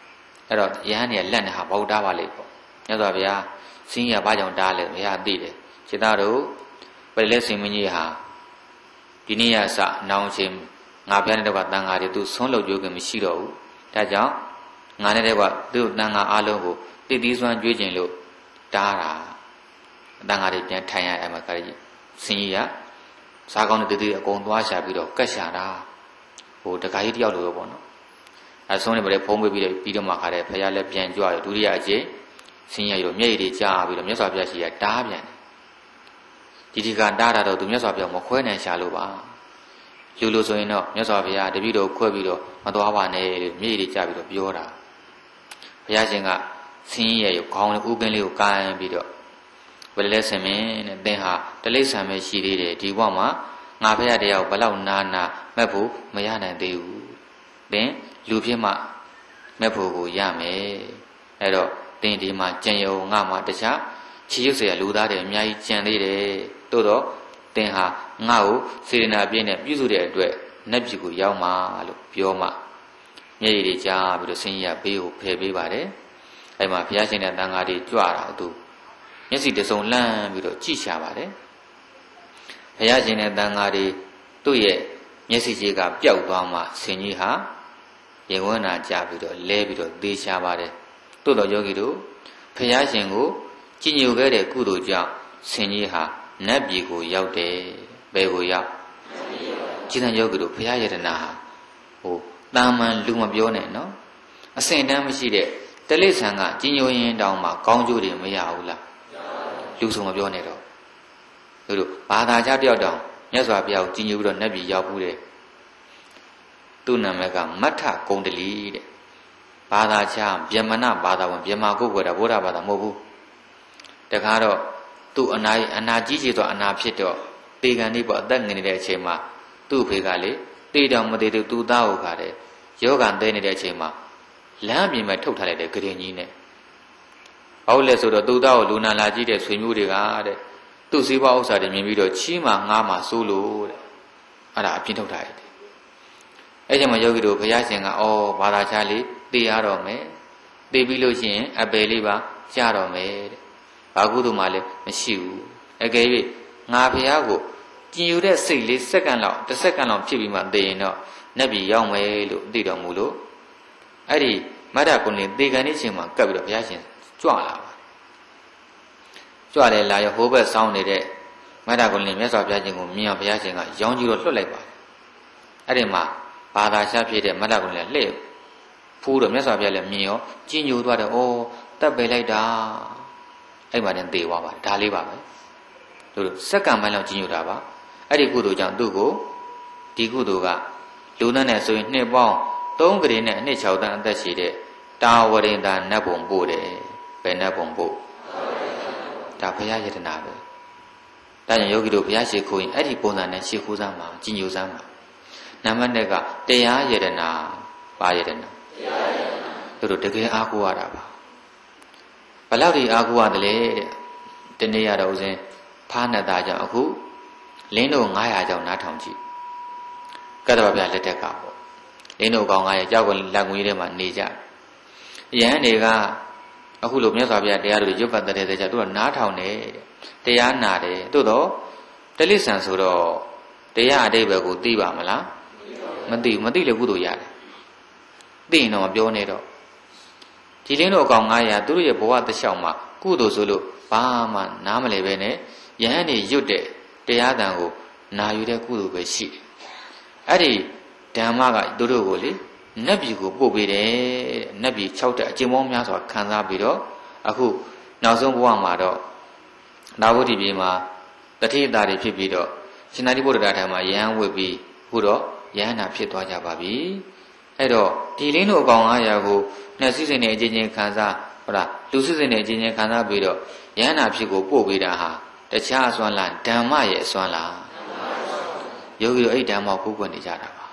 အဲ့တော့ယဟန်เนี่ยလက်နဲ့ဟာဘောက်တားပါလေပေါ့မြတ်စွာဘုရားစင်းရဘာကြောင့်တားလဲဘုရားသိတယ်ခြေသားတို့ပရိလက်စင်မင်းကြီးဟာဒီနေ့ရစနောင်ချင်းငါဘုရားနဲ့တော့တန်ဃာတွေသူဆုံးလုပ်ကြိုးခင်မရှိတော့ဘူးဒါကြောင့်ငါနဲ့တော့သူ့တန်ဃာအားလုံးကိုတည်တည်စွမ်းကြွေးခြင်းလို့တားတာတန်ဃာတွေပြန်ထိုင်ရအဲ့မှာကလေးစင်းကြီးကစားကောင်းတဲ့တည်တည်အကုန်သွားရှာပြီးတော့ကတ်ရှာတာဟိုတခါကြီးတယောက်လိုပဲပေါ့နော်အဲဆုံးနေပါလေဖုံးပေးပြီးတော့ပြီးတော့မှခါတဲ့ဖခင်လည်းပြန်ကြွရဒုတိယအကျင့်ဆင်းရဲရောမျက်ရည်တွေကြားပြီးတော့မြတ်စွာဘုရားရှိရတားပြန်တယ်ဒီဒီကတားတာတော့သူမြတ်စွာဘုရားမခွဲနိုင်ရှာလို့ပါလူလိုဆိုရင်တော့မြတ်စွာဘုရားတပည့်တော်ခွဲပြီးတော့မသွားပါနဲ့လို့မျက်ရည်တွေကြားပြီးတော့ပြောတာဘုရားရှင်ကဆင်းရဲရောခေါင်းလေးဥပင်းလေးကိုကိုင်းပြီးတော့ဘယ်လဲဆင်မင်းတဲ့သင်ဟာတလိษံပဲရှိသေးတယ်ဒီဘဝမှာငါဖခင်တရားကိုဘယ်လောက်နာနာမက်ဖို့မရနိုင်သေးဘူးသင်လူဖြစ်မှမက်ဖို့ကိုရမယ်အဲ့တော့သင်ဒီမှာကြံရုံငါမှတခြားချီရုပ်เสียလူသားတွေအများကြီးကြံသေးတယ်တိုးတော့သင်ဟာငါ့ကိုစေတနာပြည့်နဲ့ပြုစုတဲ့အတွက်နတ်ပြည်ကိုရောက်မှာလို့ပြောမှမျက်ရည်တွေကြားပြီးတော့ဆင်းရဲဘေးကိုဖယ်ပေးပါတယ်အဲ့မှာဘုရားရှင်နဲ့တန်ဃာတွေကြွတာသူမျက်စိတစုံလှမ်းပြီးတော့ကြည့်ရှာပါတယ်ဘုရားရှင်နဲ့တန်ဃာတွေသူ့ရဲ့မျက်စိကြီးကပျောက်သွားမှဆင်ကြီးဟာရေဝန်းနာကြပြီးတော့လဲပြီးတော့သေချာပါတယ်တို့တော်ယောဂီတို့ဘုရားရှင်ကိုကြည်ညိုခဲ့တဲ့ကုသိုလ်ကြောင့်ဆင်ကြီးဟာနတ်ပြည်ကိုရောက်တယ်ဘယ်ကိုရောက်ကြည်သံယောဂီတို့ဘုရားယတနာဟာဟိုတာမန်လူမပြောနဲ့နော်အစင်တန်းမရှိတဲ့တလိษံကကြည်ညိုရင်တောင်မှကောင်းကျိုးတွေမရဘူးလားလူဆိုမပြောနဲ့တော့တို့တို့ဘာသာခြားတယောက်တောင်မြတ်စွာဘုရားကိုကြည်ညိုပြီးတော့နတ်ပြည်ရောက်ဘူးတဲ့သူ့နာမည်ကမထကုံတလီတဲ့ဘာသာခြားဗျမနဘာသာဝင်ဗျမာကိုယ်ွယ်တာဗုဒ္ဓဘာသာမဟုတ်ဘူးတခါတော့သူ့အနာအနာကြီးကြီးတော့အနာဖြစ်တော့တေကန်လေးပေါ့အသက်ငယ်နေတဲ့အချိန်မှာသူ့ဖေကလေတေတော်မသေးသူသူ့သားဟုတ်ခါတဲ့ယောဂန်သေးနေတဲ့အချိန်မှာလမ်းပြင်မဲ့ထုတ်ထားလိုက်တဲ့ဂရင်ကြီးနဲ့ဟုတ်လဲဆိုတော့သူ့သားကိုလူနာလာကြည့်တဲ့ဆွေမျိုးတွေကတဲ့သူ့စည်းပွားဥစ္စာတွေမြင်ပြီးတော့ချီးမှငားမှစိုးလို့တဲ့အဲ့ဒါအပြင်းထုတ်ထားရတယ်အဲ့ဒီမှာယောဂီတို့ဘုရားရှင်ကအော်ဘာသာခြားလေးသိရတော့မယ်သိပြီးလို့ရှိရင်အပယ်လေးပါရတော့မယ်တဲ့ဘာကုသိုလ်မှလည်းမရှိဘူးအကယ်၍ငါဘုရားကိုကြည်ယူတဲ့စိတ်လေးစက္ကန့်လောက်တစ်စက္ကန့်လောက်ဖြစ်ပြီးမှသိရင်တော့နတ်ပြည်ရောက်မယ်လို့သိတော်မူလို့အဲ့ဒီမတ္တကုဏီသေကန်နေချိန်မှာကပ်ပြီးတော့ဘုရားရှင်ကြွလာပါကြွတယ်လာရဟိုးဘက်ဆောင်းနေတဲ့မတ္တကုဏီမြတ်စွာဘုရားရှင်ကိုမြင်အောင်ဘုရားရှင်ကရောင်းကြည့်တော့လွတ်လိုက်ပါတယ်အဲ့ဒီမှာဘာသာရှားဖြစ်တဲ့မတ္တကုဏီလှည့်ဖူးတော့မြတ်စွာဘုရားလည်းမြင်ရောကြည်ညိုသွားတယ်ဩတပ်ပယ်လိုက်တာအဲ့မှာတင်သေသွားပါတယ်ဒါလေးပါပဲတို့စက္ကန့်ပိုင်းလောက်ကြည်ညိုတာပါအဲ့ဒီကုသိုလ်ကြောင့်သူ့ကိုဒီကုသိုလ်ကလူနဲ့နဲ့ဆိုရင်နှစ်ပေါင်းသုံးကလေးနဲ့အနှစ်၆တန်းအသက်ရှိတဲ့တာဝရင်သာနတ်ဘုံပို့တယ်ဘယ်နတ်ဘုံပို့ဒါဘုရားယတနာပဲဒါကြောင့်ယောဂီတို့ဘုရားရှိခိုးရင်အဲ့ဒီပုံစံနဲ့ရှိခိုးစမ်းပါကြည်ညိုစမ်းပါနံပါတ်နှစ်ကတရားယတနာပါယတနာတရားယတနာတို့တကယ်အားကိုးရတာပါဘယ်လောက်ဒီအားကိုးရတယ်လဲတဲ့ဒီနေ့ရတော့ဦးစင်းဖားနဲ့သားကြောင့်အခုလင်းတို့ငါးရာကြောင့်နားထောင်ကြည့်ကတ္တဗဗျာလက်ထက်ကပေါ့လင်းတို့ကောင်ငါးရာကြောက်ကလက်ငွေထဲမှာနေကြရဟန်းတွေကအခုလိုမြတ်စွာဘုရားတရားတို့ရုပ်ပတ်တဲ့တဲ့ကြတို့ကနားထောင်တယ်တရားနာတယ်သို့တော့တလိษံဆိုတော့တရားအတိတ်ဘက်ကိုသိပါမလားမသိမသိလည်းကုသိုလ်ရတယ်သိရင်တော့မပြောနဲ့တော့ဒီလင်းတို့ကောင်ငါးရာသူတို့ရဲ့ဘဝတစ်လျှောက်မှာကုသိုလ်ဆိုလို့ဘာမှနားမလဲပဲနဲ့ယဟန်နေရွတ်တဲ့တရားတန်ကိုနာယူတဲ့ကုသိုလ်ပဲရှိတယ်အဲ့ဒီဓမ္မကသူတို့ကိုလေနတ်ပြည်ကိုပို့ပေးတယ်နတ်ပြည်၆တက်အကျဉ်းပေါင်းများစွာခံစားပြီးတော့အခုနောက်ဆုံးဘဝမှာတော့နာဝတိပြည်မှာတတိယသားတွေဖြစ်ပြီးတော့ရှင်သာရိပုတ္တရာထံမှာယဟန်ဝတ်ပြီးခုတော့ယဟန်နာဖြစ်သွားကြပါပြီအဲ့တော့ဒီလင်းတို့အကောင်ငါးရာကိုနဲ့စိစိနဲ့အချင်းချင်းခံစားဟုတ်လားလူစိစိနဲ့အချင်းချင်းခံစားပြီးတော့ယဟန်နာဖြစ်ကိုပို့ပေးတာဟာတခြားအစွမ်းလားဓမ္မရဲ့အစွမ်းလားယောဂီတို့အဲ့ဓမ္မကိုကိုယ်နေကြတာပါ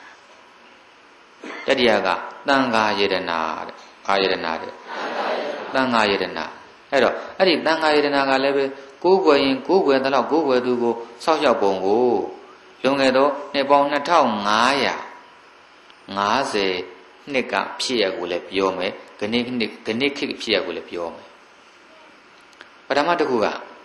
တတိယကသံဃာယတနာတဲ့အာယတနာတဲ့သံဃာယတနာအဲ့တော့အဲ့ဒီသံဃာယတနာကလည်းပဲကိုယ်ွယ်ရင်ကိုယ်ွယ်တဲ့လောက်ကိုယ်ွယ်သူကိုစောက်ရောက်ပုံကိုလွန်ခဲ့သောနှစ်ပေါင်းနှစ်ထောင်ငါးရာငါးဆယ်နှစ်ကဖြစ်ရကိုလည်းပြောမယ်ကနေကနေခိဖြစ်ရကိုလည်းပြောမယ်ပထမတစ်ခု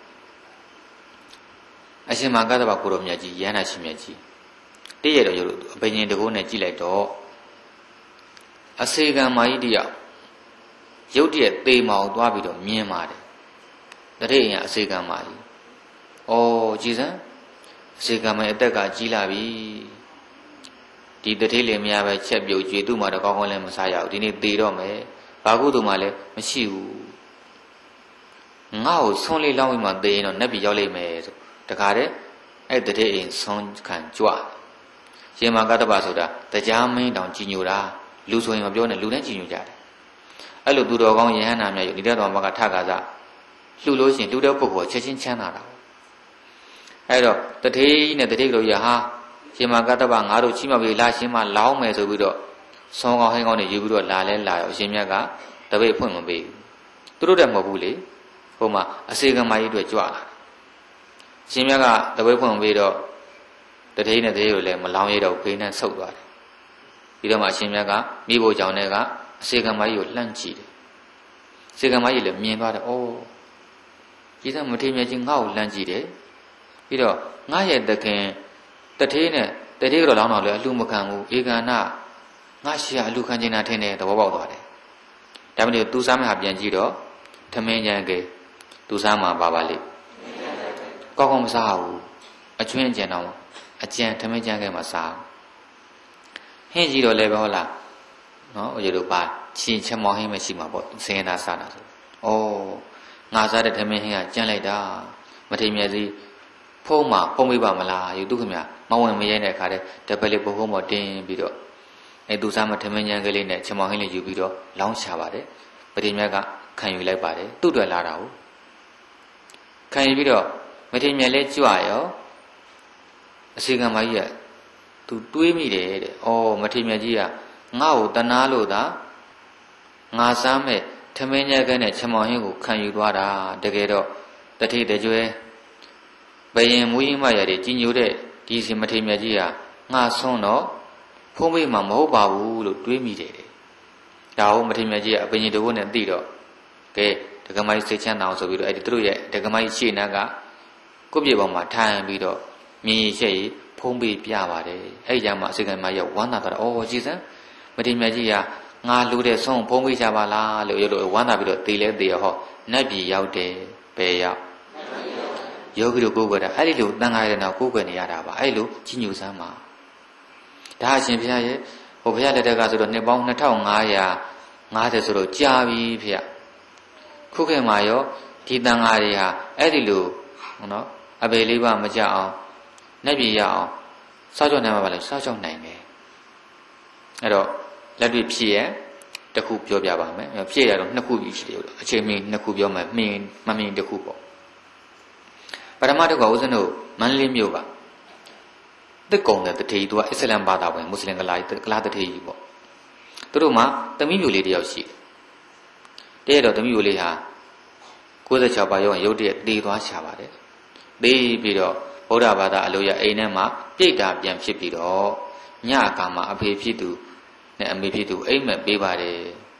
ကအရှင်မကတ္တဗကိုရောမြတ်ကြီးရဟန္တာရှင်မြတ်ကြီးတည့်ရတော့ရုပ်အဘိညာဉ်တကုနဲ့ကြည့်လိုက်တော့အစေကံမာကြီးတယောက်ရုပ်တရက်သေမောင်သွားပြီးတော့မြင်ပါတယ်တတိယအစေကံမာကြီးဩကြည်စမ်းအစေကံမာအသက်ကကြီးလာပြီဒီတတိလေးမရပဲချက်ပြုတ်ကြွေသူ့မှာတော့ကောင်းကောင်းလည်းမစားရဘူးဒီနေ့သေတော့မယ်ဘာကုသိုလ်မှလည်းမရှိဘူးငါ့ကိုဆုံးလေးလောင်းပြီးမှသေရင်တော့နတ်ပြည်ရောက်လိမ့်မယ်ဆိုတခါတည်းအဲ့တတိအိမ်ဆုံးခံကြွရှင်မကတ္တဗဆိုတာတရားမင်းတောင်ကြီးညိုတာလူဆိုရင်မပြောနဲ့လူနဲ့ကြီးညိုကြတယ်အဲ့လိုသူတော်ကောင်းယဟန္တာများယူဒီတဲ့တော်မှာကထကားစားလှူလို့ရှိရင်လှူတဲ့ပုဂ္ဂိုလ်ချက်ချင်းချမ်းသာတာအဲ့တော့တတိနဲ့တတိတို့ရဟာရှင်မကတ္တဗငါတို့ချိမပြီးလာရှင်မလောင်းမယ်ဆိုပြီးတော့ဆောင်းကောင်းဟင်းကောင်းတွေယူပြီးတော့လာလဲလာရောအရှင်မြတ်ကတပိတ်ဖွင့်မပေးဘူးသူတို့တည်းမဟုတ်ဘူးလေဟိုမှာအစေကံမကြီးတွေကြွလာရှင်မြတ်ကတပိတ်ဖွင့်မပေးတော့တတိနဲ့တတိတို့လည်းမလောင်းရတော့ဖေးနဲ့ဆုတ်သွားတယ်ပြီးတော့မှအရှင်မြတ်ကမိဖို့ကြောင့်လည်းကအစေကံမကြီးကိုလှမ်းကြည့်တယ်အစေကံမကြီးလည်းမြင်သွားတယ်ဩကြီးစံမထေမြတ်ကြီးငါ့ကိုလှမ်းကြည့်တယ်ပြီးတော့ငါရဲ့တခင်တထေးနဲ့တထေးကတော့လောင်းတော့လည်းအလှမခံဘူးဧကနာငါရှိရအလှခံချင်တာထင်တယ်သဘောပေါက်သွားတယ်ဒါမှမဟုတ်သူစားမဟာပြန်ကြည့်တော့ထမင်းကြံကေသူစားမှာပါပါလိကောက်ကောက်မစားဘူးအချွင်းအကျန်တော့အကျန်ထမင်းကြံကေမှာစားဟင်းကြည့်တော့လည်းပဲဟုတ်လားနော်ဟိုကျတို့ပါချင်းချက်မောင်းဟင်းမရှိမှာပေါ့စင်ရသားစားတာဆိုဩငါစားတဲ့ထမင်းဟင်းကကြမ်းလိုက်တာမထေမြတ်စီဖုံးမှာဖုံးပေးပါမလားယူသူခင်ဗျမဝင်မရဲတဲ့အခါတည်းတပည့်လေးဘုံဘုံပေါ်တင်းပြီးတော့အဲသူစားမထမင်းကြမ်းကလေးနဲ့ချက်မောင်းဟင်းလေးယူပြီးတော့လောင်းချပါတယ်မထေမြတ်ကခံယူလိုက်ပါတယ်သူ့တွေလာတာကိုခံယူပြီးတော့မထေမြတ်လည်းကြွရောအစီကံမကြီးကသူတွေးမိတယ်တဲ့ဩမထေမြတ်ကြီးကငါ့ကိုတနာလို့သာငါစားမဲ့ထမင်းကြက်ကနဲ့ချက်မောင်းဟင်းကိုခံယူသွားတာတကယ်တော့တထိတကြွယ်ဘယင်မူရင်မရတဲ့ကြီးညိုတဲ့ဒီစီမထေမြတ်ကြီးကငါဆုံးတော့ဖုံးမိမှာမဟုတ်ပါဘူးလို့တွေးမိတယ်ဒါဟုတ်မထေမြတ်ကြီးကအပင်ကြီးတကုနဲ့သိတော့ကဲဒကမကြီးစိတ်ချမ်းသာအောင်ဆိုပြီးတော့အဲ့ဒီသူတို့ရဲ့ဒကမကြီးရှေ့နာကကိုယ့်ပြေပေါ်မှာထိုင်ပြီးတော့မြင်ရှက်ရဖုံးပေးပြပါတယ်အဲ့ကြမှာအစိကံမရောက်ဝမ်းသာတော့အော်ကြည်စမ်းမထေမြတ်ကြီးကငါလူတဲ့ဆုံးဖုံးပေးကြပါလားလို့ရလို့ဝမ်းသာပြီးတော့သေလဲသေရဟောနတ်ပြည်ရောက်တယ်ဘယ်ရောက်ယောဂီတို့ကိုယ်ကွယ်တာအဲ့ဒီလိုတန်ခါရတဲ့နောက်ကိုယ်ကွယ်နေရတာပါအဲ့လိုကြီးညိုစမ်းပါဒါအရှင်ဘုရားရဲ့ဟိုဘုရားလက်ထက်ကဆိုတော့နှစ်ပေါင်းနှစ်ထောင်ငါးရာငါးဆယ်ဆိုတော့ကြာပြီဖေ။ခုခေတ်မှာရောဒီတန်ဃာတွေဟာအဲ့ဒီလိုနော်အပေလေးပါမကြအောင်နှက်ပြရအောင်စောင့်ကြောက်နိုင်မှာပါလေစောင့်ကြောက်နိုင်တယ်။အဲ့တော့လက်တွေ့ဖြစ်ရတစ်ခုပြောပြပါမယ်။ဖြစ်ရတော့နှစ်ခုကြီးရှိတယ်လို့အချိန်မင်းနှစ်ခုပြောမယ်မှင်မမှင်တစ်ခုပေါ့။ပထမတစ်ခုကဦးဇင်းတို့မန္တလေးမြို့ကတက်ကုံတဲ့တထေကြီးသူကအစ္စလမ်ဘာသာဝင်မွတ်စလင်ကလာကလာတထေကြီးပေါ့သူတို့မှာသမီးမျိုးလေးတယောက်ရှိတယ်တဲ့တော့သမီးမျိုးလေးဟာကိုးဆယ်ခြောက်ပါးရောရုပ်တရက်တည်သွားချပါတယ်တည်ပြီးတော့ဗုဒ္ဓဘာသာအလိုရအိမ်ထဲမှာပြိတ္တာပြန်ဖြစ်ပြီးတော့ညအခါမှာအဖေဖြစ်သူနဲ့အမေဖြစ်သူအိမ်မက်ပေးပါတယ်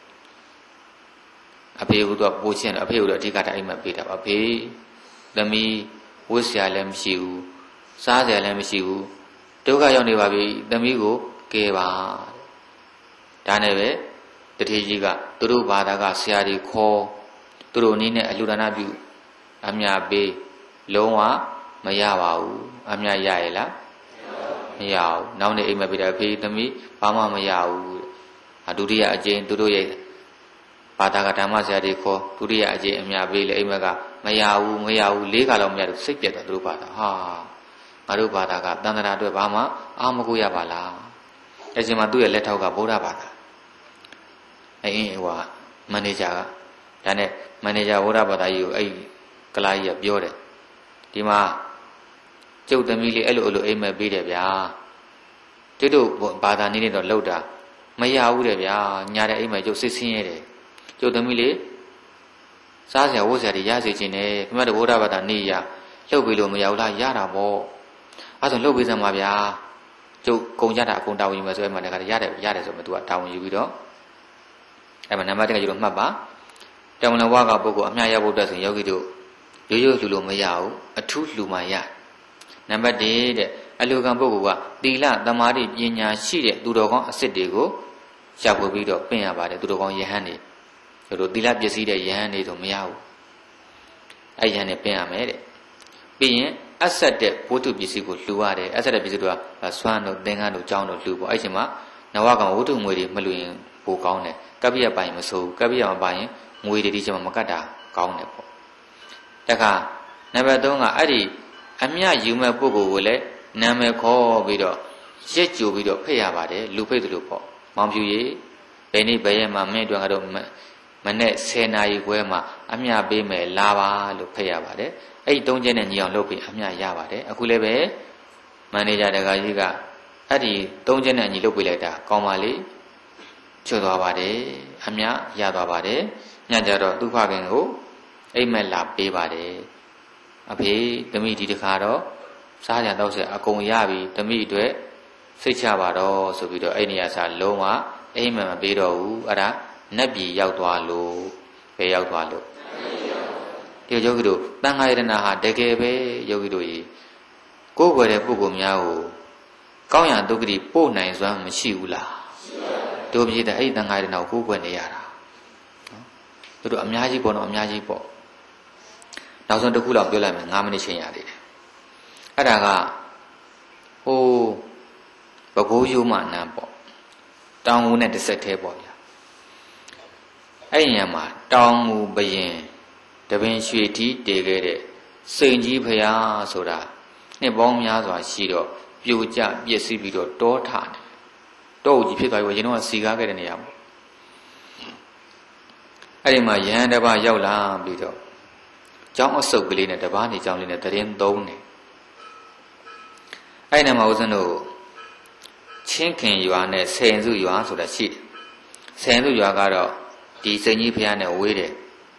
အဖေကတော့ပိုးချင်းအဖေကတော့အဓိကတအိမ်မက်ပေးတာပါအဖေသမီးဝတ်စရာလည်းမရှိဘူးစားစရာလည်းမရှိဘူးဒုက္ခရောက်နေပါပြီသမီးကိုကယ်ပါဒါနဲ့ပဲတထေကြီးကသူတို့ဘာသာကဆရာကြီးခေါ်သူတို့အနေနဲ့အလူဒါနပြုအမြပေးလုံးဝမရပါဘူးအမြရရလားမရဘူးနောက်နေ့အိမ်မက်ပေးတာဖေးသမီးဘာမှမရဘူးဒုတိယအကျဉ်းသူတို့ရဲ့ဘာသာကဓမ္မဆရာကြီးခေါ်ဒုတိယအကျဉ်းအမြပေးလေအိမ်မက်ကမရဘူးမရဘူးလေးခါလောက်မရဘူးစိတ်ပြတ်တော့သူတို့ဘာသာဟာငါတို့ဘာသာကတန်ត្រာအတွက်ဘာမှအာမကိုရပါလားအဲ့ဒီမှာသူ့ရဲ့လက်ထောက်ကဗုဒ္ဓဘာသာအဲ့အင်းဟိုကမန်နေဂျာကဒါနဲ့မန်နေဂျာဗုဒ္ဓဘာသာကြီးကိုအဲ့ကလာကြီးကပြောတယ်ဒီမှာကျုပ်သမီးလေးအဲ့လိုအဲ့လိုအိမ်မက်ပေးတယ်ဗျာတိတို့ဘာသာနည်းနဲ့တော့လောက်တာမရဘူးတဲ့ဗျာညာတဲ့အိမ်မက်ကျုပ်စစ်ဆင်းရဲတယ်ကျုပ်သမီးလေးစားစရာဝတ်စရာတွေရစေခြင်းနဲ့ခင်ဗျားတို့ဗုဒ္ဓဘာသာနေရလှုပ်ပြီးလို့မရဘူးလားရတာပေါ့အဲ့ဒါဆိုလှုပ်ပေးစမ်းပါဗျာကျုပ်ကုံကြတာအကုန်တာဝန်ယူမယ်ဆိုရင်မှလည်းခါရတယ်ရတယ်ဆိုမှ तू ကတာဝန်ယူပြီးတော့အဲ့မှာနံပါတ်တစ်ကကျတော့မှတ်ပါတောင်လဝါကပုဂ္ဂိုလ်အမြတ်ရဖို့အတွက်ဆိုယောဂီတို့ရိုးရိုးလှူလို့မရဘူးအထူးလှူမှရနံပါတ်တစ်တဲ့အလူကံပုဂ္ဂိုလ်ကသီလသမာဓိပညာရှိတဲ့သူတော်ကောင်းအစစ်တွေကိုရှာဖွေပြီးတော့ပင့်ရပါတယ်သူတော်ကောင်းယဟန်တွေတို့သီလပစ္စည်းတဲ့ယဟန်တွေတော့မရဘူးအဲ့ယဟန်တွေပင့်ရမယ်တဲ့ပြီးရင်အဆက်တဲ့ဘုဒ္ဓပစ္စည်းကိုလှူရတယ်အဆက်တဲ့ပစ္စည်းတွေကဆွမ်းတို့သင်္ကန်းတို့ကြောင်းတို့လှူပေါ့အဲ့ချိန်မှာနဝကံဝတ္ထုငွေတွေမလှူရင်ပိုကောင်းတယ်ကပ္ပိယပိုင်မဆိုးကပ္ပိယမပိုင်ရင်ငွေတွေဒီချိန်မှာမကတ်တာကောင်းတယ်ပေါ့တခါနံပါတ်သုံးကအဲ့ဒီအမြယူမဲ့ပုဂ္ဂိုလ်ကိုလည်းနာမည်ခေါ်ပြီးတော့ရစ်ကြိုပြီးတော့ဖိတ်ရပါတယ်လူဖိတ်တယ်လို့ပေါ့မောင်ဖြူရေဘယ်နေ့ဘယ်ရက်မှာမင်းတို့ကတော့မနေ့ဆယ်နာရီခွဲမှာအမြပေးမယ်လာပါလို့ဖိတ်ရပါတယ်အဲ့ဒီသုံးချက်နဲ့ညီအောင်လုပ်ပြီးအမြရပါတယ်အခုလည်းပဲမန်နေဂျာတကာကြီးကအဲ့ဒီသုံးချက်နဲ့ညီလုပ်ပေးလိုက်တာကောင်းပါလေချွတ်သွားပါတယ်အမြရသွားပါတယ်ညကြတော့သူ့ဖခင်ကိုအိမ်မက်လာပေးပါတယ်အဖေသမီးဒီတခါတော့စားကြတော့ဆက်အကုန်ရပြီသမီးအတွက်စိတ်ချပါတော့ဆိုပြီးတော့အဲ့နေရာစားလုံးဝအိမ်မက်မပေးတော့ဘူးအဲ့ဒါနတ်ပြည်ရောက်သွားလို့ပဲရောက်သွားလို့ဒီယောဂီတို့တန်ခါရတနာဟာတကယ်ပဲယောဂီတို့ကြီးကိုယ်ွယ်တဲ့ပုဂ္ဂိုလ်များကိုကောင်းရဒုက္ခတိပို့နိုင်စွမ်းမရှိဘူးလားတို့ပြည်တဲ့အဲ့ဒီတန်ခါရတနာကိုကိုယ်ွယ်နေရတာနော်တို့အများကြီးပေါ့နော်အများကြီးပေါ့နောက်ဆုံးတစ်ခုလောက်ပြောလိုက်မယ်၅မိနစ်ချိန်ရသေးတယ်အဲ့ဒါကဟိုဘကိုးရိုးမှနန်းပေါ့တောင်ငူနဲ့တစ်ဆက်သေးပေါ့ဗျာအဲ့ဒီညမှာတောင်ငူဘရင်တပင်ရွှေထီးတည်ခဲ့တဲ့စိန်ကြီးဖရာဆိုတာနှစ်ပေါင်းများစွာရှိတော့ပြိုကျပျက်စီးပြီးတော့တောထတယ်တောကြီးဖြစ်သွားပြီရင်တော့စီကားခဲ့တဲ့နေရာပေါ့အဲ့ဒီမှာရဟန်းတစ်ပါးရောက်လာပြီးတော့ကျောင်းအစုပ်ကလေးနဲ့တပားနေကျောင်းလေးနဲ့တရင်သုံးတယ်အဲ့ဒီမှာဦးဇင်းတို့ချင်းခင်ရွာနဲ့ဆယ်စုရွာဆိုတာရှိတယ်ဆယ်စုရွာကတော့ဒီစိန်ကြီးဖရာနဲ့ဝေးတယ်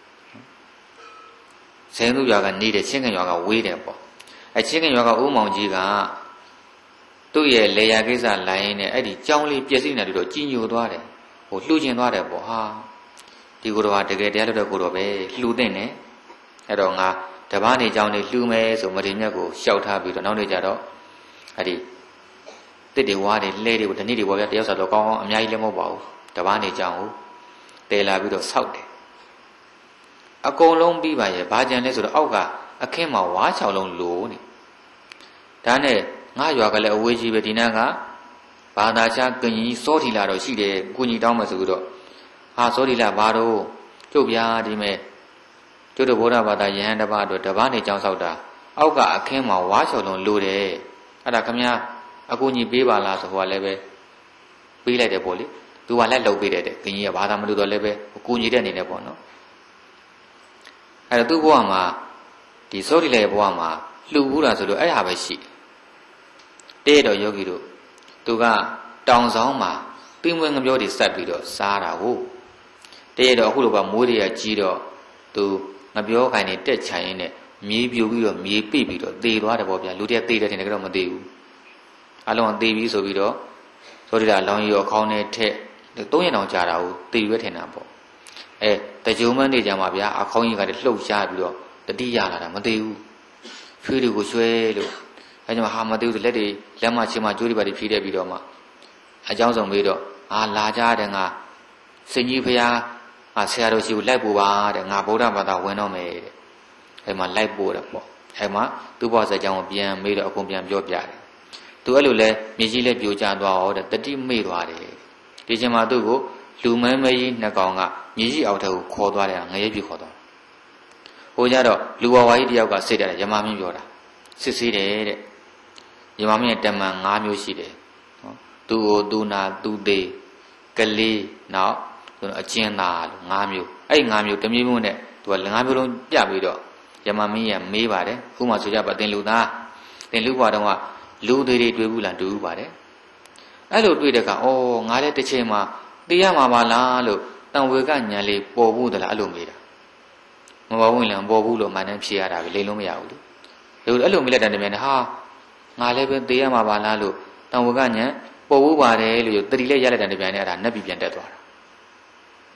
ဆယ်စုရွာကနေတယ်ချင်းခင်ရွာကဝေးတယ်ပေါ့အဲချင်းခင်ရွာကဦးမောင်ကြီးကသူ့ရဲ့လေယာကိစ္စလိုင်းနဲ့အဲ့ဒီကြောင်းလေးပြည့်စုံနေတယ်တော့ကြီးညိုသွားတယ်ဟိုလှူကျင်သွားတယ်ပေါ့ဟာဒီကိုယ်တော်ဟာတကယ်တရားလို့တဲ့ကိုယ်တော်ပဲလှူတဲ့နဲ့အဲ့တော့ငါတပားနေကြောင်းလေးလှူမယ်ဆိုမထေမြတ်ကိုရှောက်ထားပြီးတော့နောက်နေ့ကျတော့အဲ့ဒီတစ်တွေဝါးတွေလဲတွေကိုဒီနေ့တွေပေါ်ပြတယောက်စားတော့ကောင်းအောင်အများကြီးလည်းမဟုတ်ပါဘူးတပားနေကြောင်းကိုတည်လာပြီးတော့ဆောက်တယ်အကုန်လုံးပြီးပါရဲ့ဘာကြံလဲဆိုတော့အောက်ကအခင်းမှာဝါးချောင်းလုံးလိုနေဒါနဲ့ငါရွာကလည်းအဝေးကြီးပဲဒီနားကဘာသာချကင်ကြီးစောထီလာတော့ရှိတယ်ကိုကြီးတောင်းမှဆိုပြီးတော့ဟာစောထီလာဘာတော့ကျုပ်ပြားဒီမဲ့ကျုပ်တို့ဗုဒ္ဓဘာသာယဟန်တစ်ပါးအတွက်တပားနေကြောင်းဆောက်တာအောက်ကအခင်းမှာဝါးချောင်းလုံးလိုတယ်အဲ့ဒါခမများအကူကြီးပေးပါလားဆိုဟိုကလည်းပဲပေးလိုက်တယ်ပေါ့လေသူကလည်းလှုပ်ပေးတယ်တဲ့ကင်ကြီးကဘာသာမလို့တော့လည်းပဲအကူကြီးတဲ့အနေနဲ့ပေါ့နော်အဲ့တော့သူ့ဘဝမှာဒီစောတိလေဘဝမှာလှူဘူးလားဆိုတော့အဲ့ဟာပဲရှိတဲ့တော့ယောဂီတို့သူကတောင်ဆောင်မှာပြင်းဝင်ငပြောတွေဆက်ပြီးတော့စားတာဟုတ်တဲ့တော့အခုလိုကမိုးတွေကကြီးတော့သူငပြောခိုင်နေတက်ချင်ရင်းနဲ့မြေပြိုပြီးတော့မြေပိပြီးတော့သေသွားတယ်ပေါ့ဗျာလူတည်းသေတယ်တင်တယ်ကတော့မသေဘူးအလုံးသေပြီးဆိုပြီးတော့စောတိလာလောင်းရီရောခေါင်းနဲ့ထက်သုံးရက်တောင်ကြာတာကိုသေရွက်ထင်တာပေါ့အဲတကြုံမန်းနေကြမှာဗျာအခေါင်းကြီးကလည်းလှုပ်ရှားပြီးတော့တတိရလာတာမသိဘူးဖြွေးတွေကိုရွှဲလို့အဲကြောင့်ဟာမသိဘူးလက်တွေလက်မချင်းမကြိုးတွေပါတွေဖြီးတဲ့ပြီးတော့မှအကြောင်းဆောင်ပြီးတော့အာလာကြတဲ့ငါစင်ကြီးဖရာအာဆရာတော်ရှိကိုလိုက်ပို့ပါတဲ့ငါဗုဒ္ဓဘာသာဝင်တော့မယ်တဲ့အဲမှာလိုက်ပို့တယ်ပေါ့အဲမှာသူ့ဘောဆက်ကြောင်းကိုပြန်မေးတော့အကုန်ပြန်ပြောပြတယ်သူအဲ့လိုလဲမြေကြီးလဲပြိုကျသွားတော့တဲ့တတိမေ့သွားတယ်ဒီချိန်မှာသူ့ကိုလူမဲမဲကြီးနှစ်ကောင်ကမြေကြီးအောက်ထက်ကိုခေါ်သွားတယ်ငရဲပြခေါ်သွားဟိုကြတော့လူဝါဝါကြီးတယောက်ကစိတ်တယ်ရမမင်းပြောတာစစ်ဆေးတယ်တဲ့ရမမင်းရဲ့တမန်၅မျိုးရှိတယ်နော်သူ့ကိုသူနာသူသေးကလေးနောက်အကျဉ်းသားလို့၅မျိုးအဲ့၅မျိုးတစ်မျိုးမျိုးနဲ့သူက၅မျိုးလုံးပြပြီးတော့ရမမင်းရမေးပါတယ်ခုမှဆိုကြပါတင်လူသားတင်လူဘွားတော့ကလူသေးတွေတွေ့ဘူးလားတွေ့ဘူးပါတယ်အဲ့လိုတွေ့တဲ့ကအော်ငါလည်းတစ်ချိန်မှာသိရမှာပါလားလို့တန်ဝေကညာလေးပေါ်ဘူးသလားအဲ့လိုမေးတာမပေါ်ဘူးလားပေါ်ဘူးလို့မှန်တယ်ဖြေရတာပဲလိမ့်လို့မရဘူးလေအဲ့လိုမေးလိုက်တဲ့မြန်ဟာငါလည်းပဲသိရမှာပါလားလို့တန်ဝေကညာပေါ်ဘူးပါတယ်လို့တတိလည်းရလိုက်တဲ့မြန်နဲ့အဲ့ဒါနတ်ပြည်ပြန်တက်သွားတာ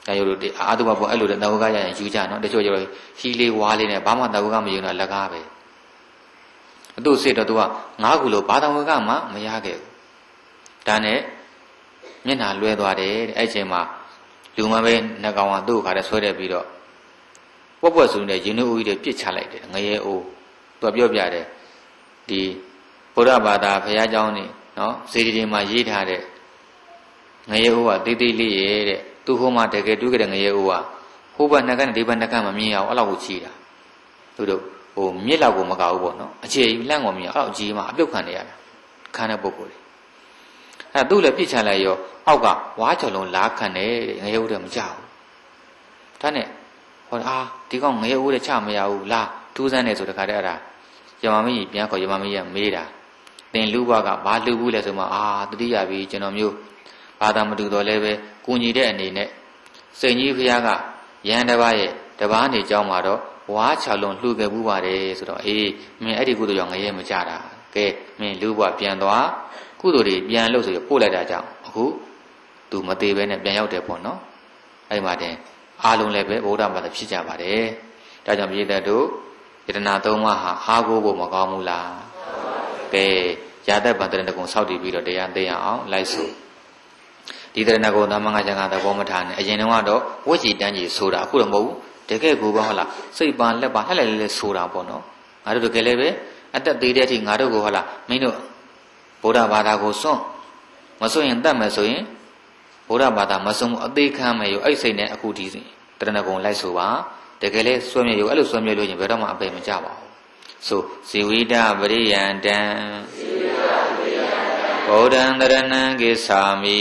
ဒါရုပ်တို့အာတုဘဘောအဲ့လိုတဲ့တောကရရင်ယူကြနော်တချို့ကျတော့ဟီလေးဝါလေးနဲ့ဘာမှတောကမယူတော့လက်ကားပဲအတူစစ်တော့သူကငါးခုလို့ဘာတောကမှမရခဲ့ဘူးဒါနဲ့မျက်နှာလွဲသွားတယ်တဲ့အဲ့ချိန်မှာလူမပဲနှကောင်ကသူ့ခါတည်းဆွဲတယ်ပြီးတော့ပွက်ပွက်ဆိုနေတဲ့ရင်နှုတ်ဦးကြီးတွေပြစ်ချလိုက်တယ်ငရဲအိုးသူကပြောပြတယ်ဒီဘုရားဘာသာဘုရားကျောင်းနေနော်ဇေဒီတွေမှာရေးထားတဲ့ငရဲအိုးကတိတ်တိတ်လေးရဲ့တဲ့သူ့ဟိုမှာတကယ်တွေ့ကြတဲ့ငရဲအိုးကဟိုဘက်နှစ်ကန်နဲ့ဒီဘက်နှစ်ကန်မမြင်အောင်အဲ့လောက်ကိုချီတာသူတို့ဟိုမြစ်လောက်ကိုမကောက်ဘူးပေါ့နော်အခြေကြီးလန့်ကုန်မြင်အဲ့လောက်ကြီးမှအပြုတ်ခံနေရတာခံတဲ့ပုဂ္ဂိုလ်တွေအဲ့သူ့လည်းပြစ်ချလိုက်ရောအောက်ကဝါးချော်လုံးလားခံတယ်ငရဲအိုးတွေမကြောက်ဘူးဒါနဲ့ဟောအာဒီကောင်ငရဲအိုးတွေချမရဘူးလားထူးဆန်းနေဆိုတခါတည်းအဲ့ဒါယမမင်းကြီးပြန်ခေါ်ယမမင်းကြီးကမေးတာသင်လူဘကဘာလူဘူးလဲဆိုမှအာတတိယပြီကျွန်တော်မျိုးဘာသာမတူတော့လဲပဲကိုညီတဲ့အနေနဲ့စိန်ကြီးဖះကရဟန်းတစ်ပါးရဲ့တပားနေကြောင်းမှာတော့ဝါးချလုံးလှူခဲ့ဘူးပါတယ်ဆိုတော့အေးမင်းအဲ့ဒီကုသိုလ်ကြောင့်ငရဲမကြတာကဲမင်းလူဘပြန်သွားကုသိုလ်တွေပြန်လို့ဆိုရပို့လိုက်တာကြောင့်အခုသူမသေးပဲနဲ့ပြန်ရောက်တယ်ပေါ့နော်အဲ့ဒီမှာတင်အားလုံးလည်းပဲဗုဒ္ဓဘာသာဖြစ်ကြပါတယ်ဒါကြောင့်ပြည်သက်တို့ယတနာသုံးပါးဟာအားကိုးဖို့မကောင်းဘူးလားကဲရာသက်ဗန္တရဏကုံစောက်တည်ပြီးတော့တရားသိရအောင်လိုက်ဆိုဒီတရဏဂုံသမငါကျန်ကသဘောမထားနဲ့အရင်တုန်းကတော့ဝိကြီးတန်းကြီးဆိုတာအခုတော့မဟုတ်ဘူးတကယ်ကိုပဲဟုတ်လားစိတ်ပါလက်ပါလှက်လိုက်လဲဆိုတာပေါ့နော်ငါတို့တကယ်လည်းပဲအသက်သေးတဲ့အထိငါတို့ကိုဟုတ်လားမင်းတို့ဗုဒ္ဓဘာသာကိုစွန့်မစွန့်ရင်တတ်မယ်ဆိုရင်ဗုဒ္ဓဘာသာမစွန့်ဘူးအသေးခံမယ်ရောအဲ့စိတ်နဲ့အခုဒီတရဏဂုံလိုက်ဆိုပါတကယ်လည်းစွန့်မြေရောအဲ့လိုစွန့်မြေလို့ရင်ဘယ်တော့မှအပေမကြပါဘူးဆိုဇီဝိတပရိယန္တံဗုဒ္ဓံတရဏံကိသာမိ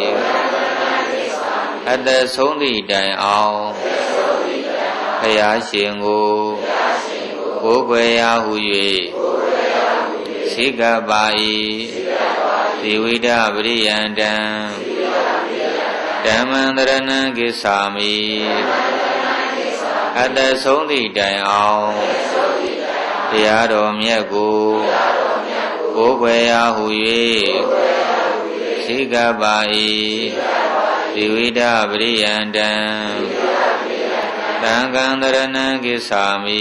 အတ္တဆုံးသည့်တိုင်အောင်ဘုရားရှင်ကိုကိုယ်ွယ်ရာဟု၍သိကပ်ပါ၏ဇီဝိတပရိယန္တံဓမ္မံတရဏံကိသာမိအတ္တဆုံးသည့်တိုင်အောင်တရားတော်မြတ်ကိုကိုယ်ွယ်ရာဟု၍သိကပ်ပါ၏ဇီဝိတပရိယန္တံသံဃံတရဏံကိသာမိ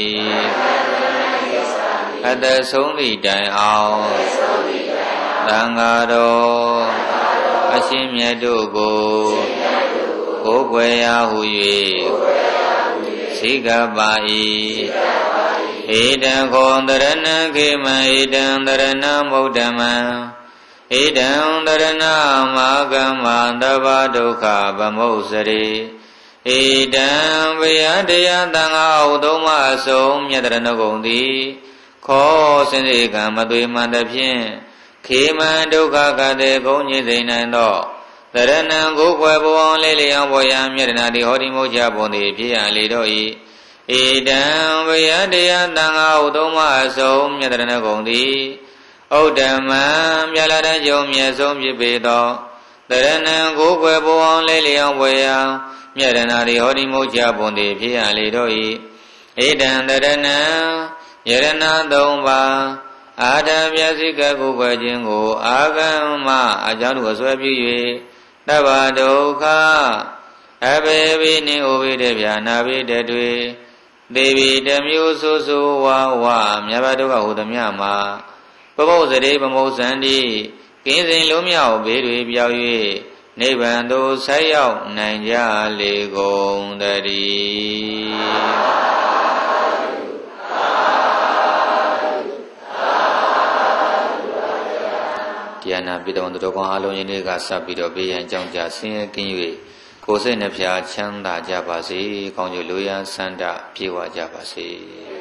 အတ္တဆုံးသည့်တိုင်အောင်သံဃာတော်အရှင်မြတ်တို့ကိုကိုယ်ွယ်ရာဟု၍သိကပ်ပါ၏ဧတံခောတရဏံခေမံဧတံတရဏံဗုဒ္ဓမံဧတံတရဏမာကမ္မတဗ္ဗဒုက္ခဗမုစရိဧတံဘယတရားတန်ခါဟုသုံးမအစုံမြတ်တရဏဂုံသည်ခောစင်စေကံမသွေမှန်သဖြင့်ခေမံဒုက္ခကတေဂုံညိစိနိုင်သောတရဏံကိုယ်ွယ်ဘဝလေးလျောင်းပေါ်ရမြတ်တနာတိဟောဒီမုတ်ချပွန်သည်ဖြစ်ရလေတော့၏ဧတံဘယတရားတန်ခါဟုသုံးမအစုံမြတ်တရဏဂုံသည်ဥဒ္ဓမံမြတ်လာတဲ့ယုံမြတ်ဆုံးဖြစ်ပေသောတရဏံကိုယ်ွယ်ဘဝလေးလျောင်းပေါ်ရမြတ်တနာတိဟောဒီမုတ်ချပွန်သည်ဖြစ်ရလေတော့၏ဧတံတရဏံယရဏသုံးပါးအာထမျက်စိကကိုယ်ွယ်ခြင်းကိုအာဂမ္မအကြောင်းတို့အစွဲပြု၍တဗ္ဗဒုက္ခအဘေဘိနိဩဝိတေဗျာနာဘိတတွေသေဘိတမျိုးဆိုဆိုဝါဝမြတ်ဘဒုက္ခဟူသည်များမှာပပုစရိပမုဇ္ဇန္တိကင်းစင်လုံးမြောက်ဘေးတွေပြောင်း၍နိဗ္ဗာန်သို့ဆက်ရောက်နိုင်ကြလေကုန်တည်းတရားနာပိတဝံသူတော်ကောင်းအလုံးရင်းတွေကစပ်ပြီးတော့ဘေးရန်ကြောင်းကြဆင်းရဲကင်း၍ကိုယ်စိတ်နှဖျားချမ်းသာကြပါစေကောင်းကျိုးလိုရန်ဆန္ဒပြေဝကြပါစေ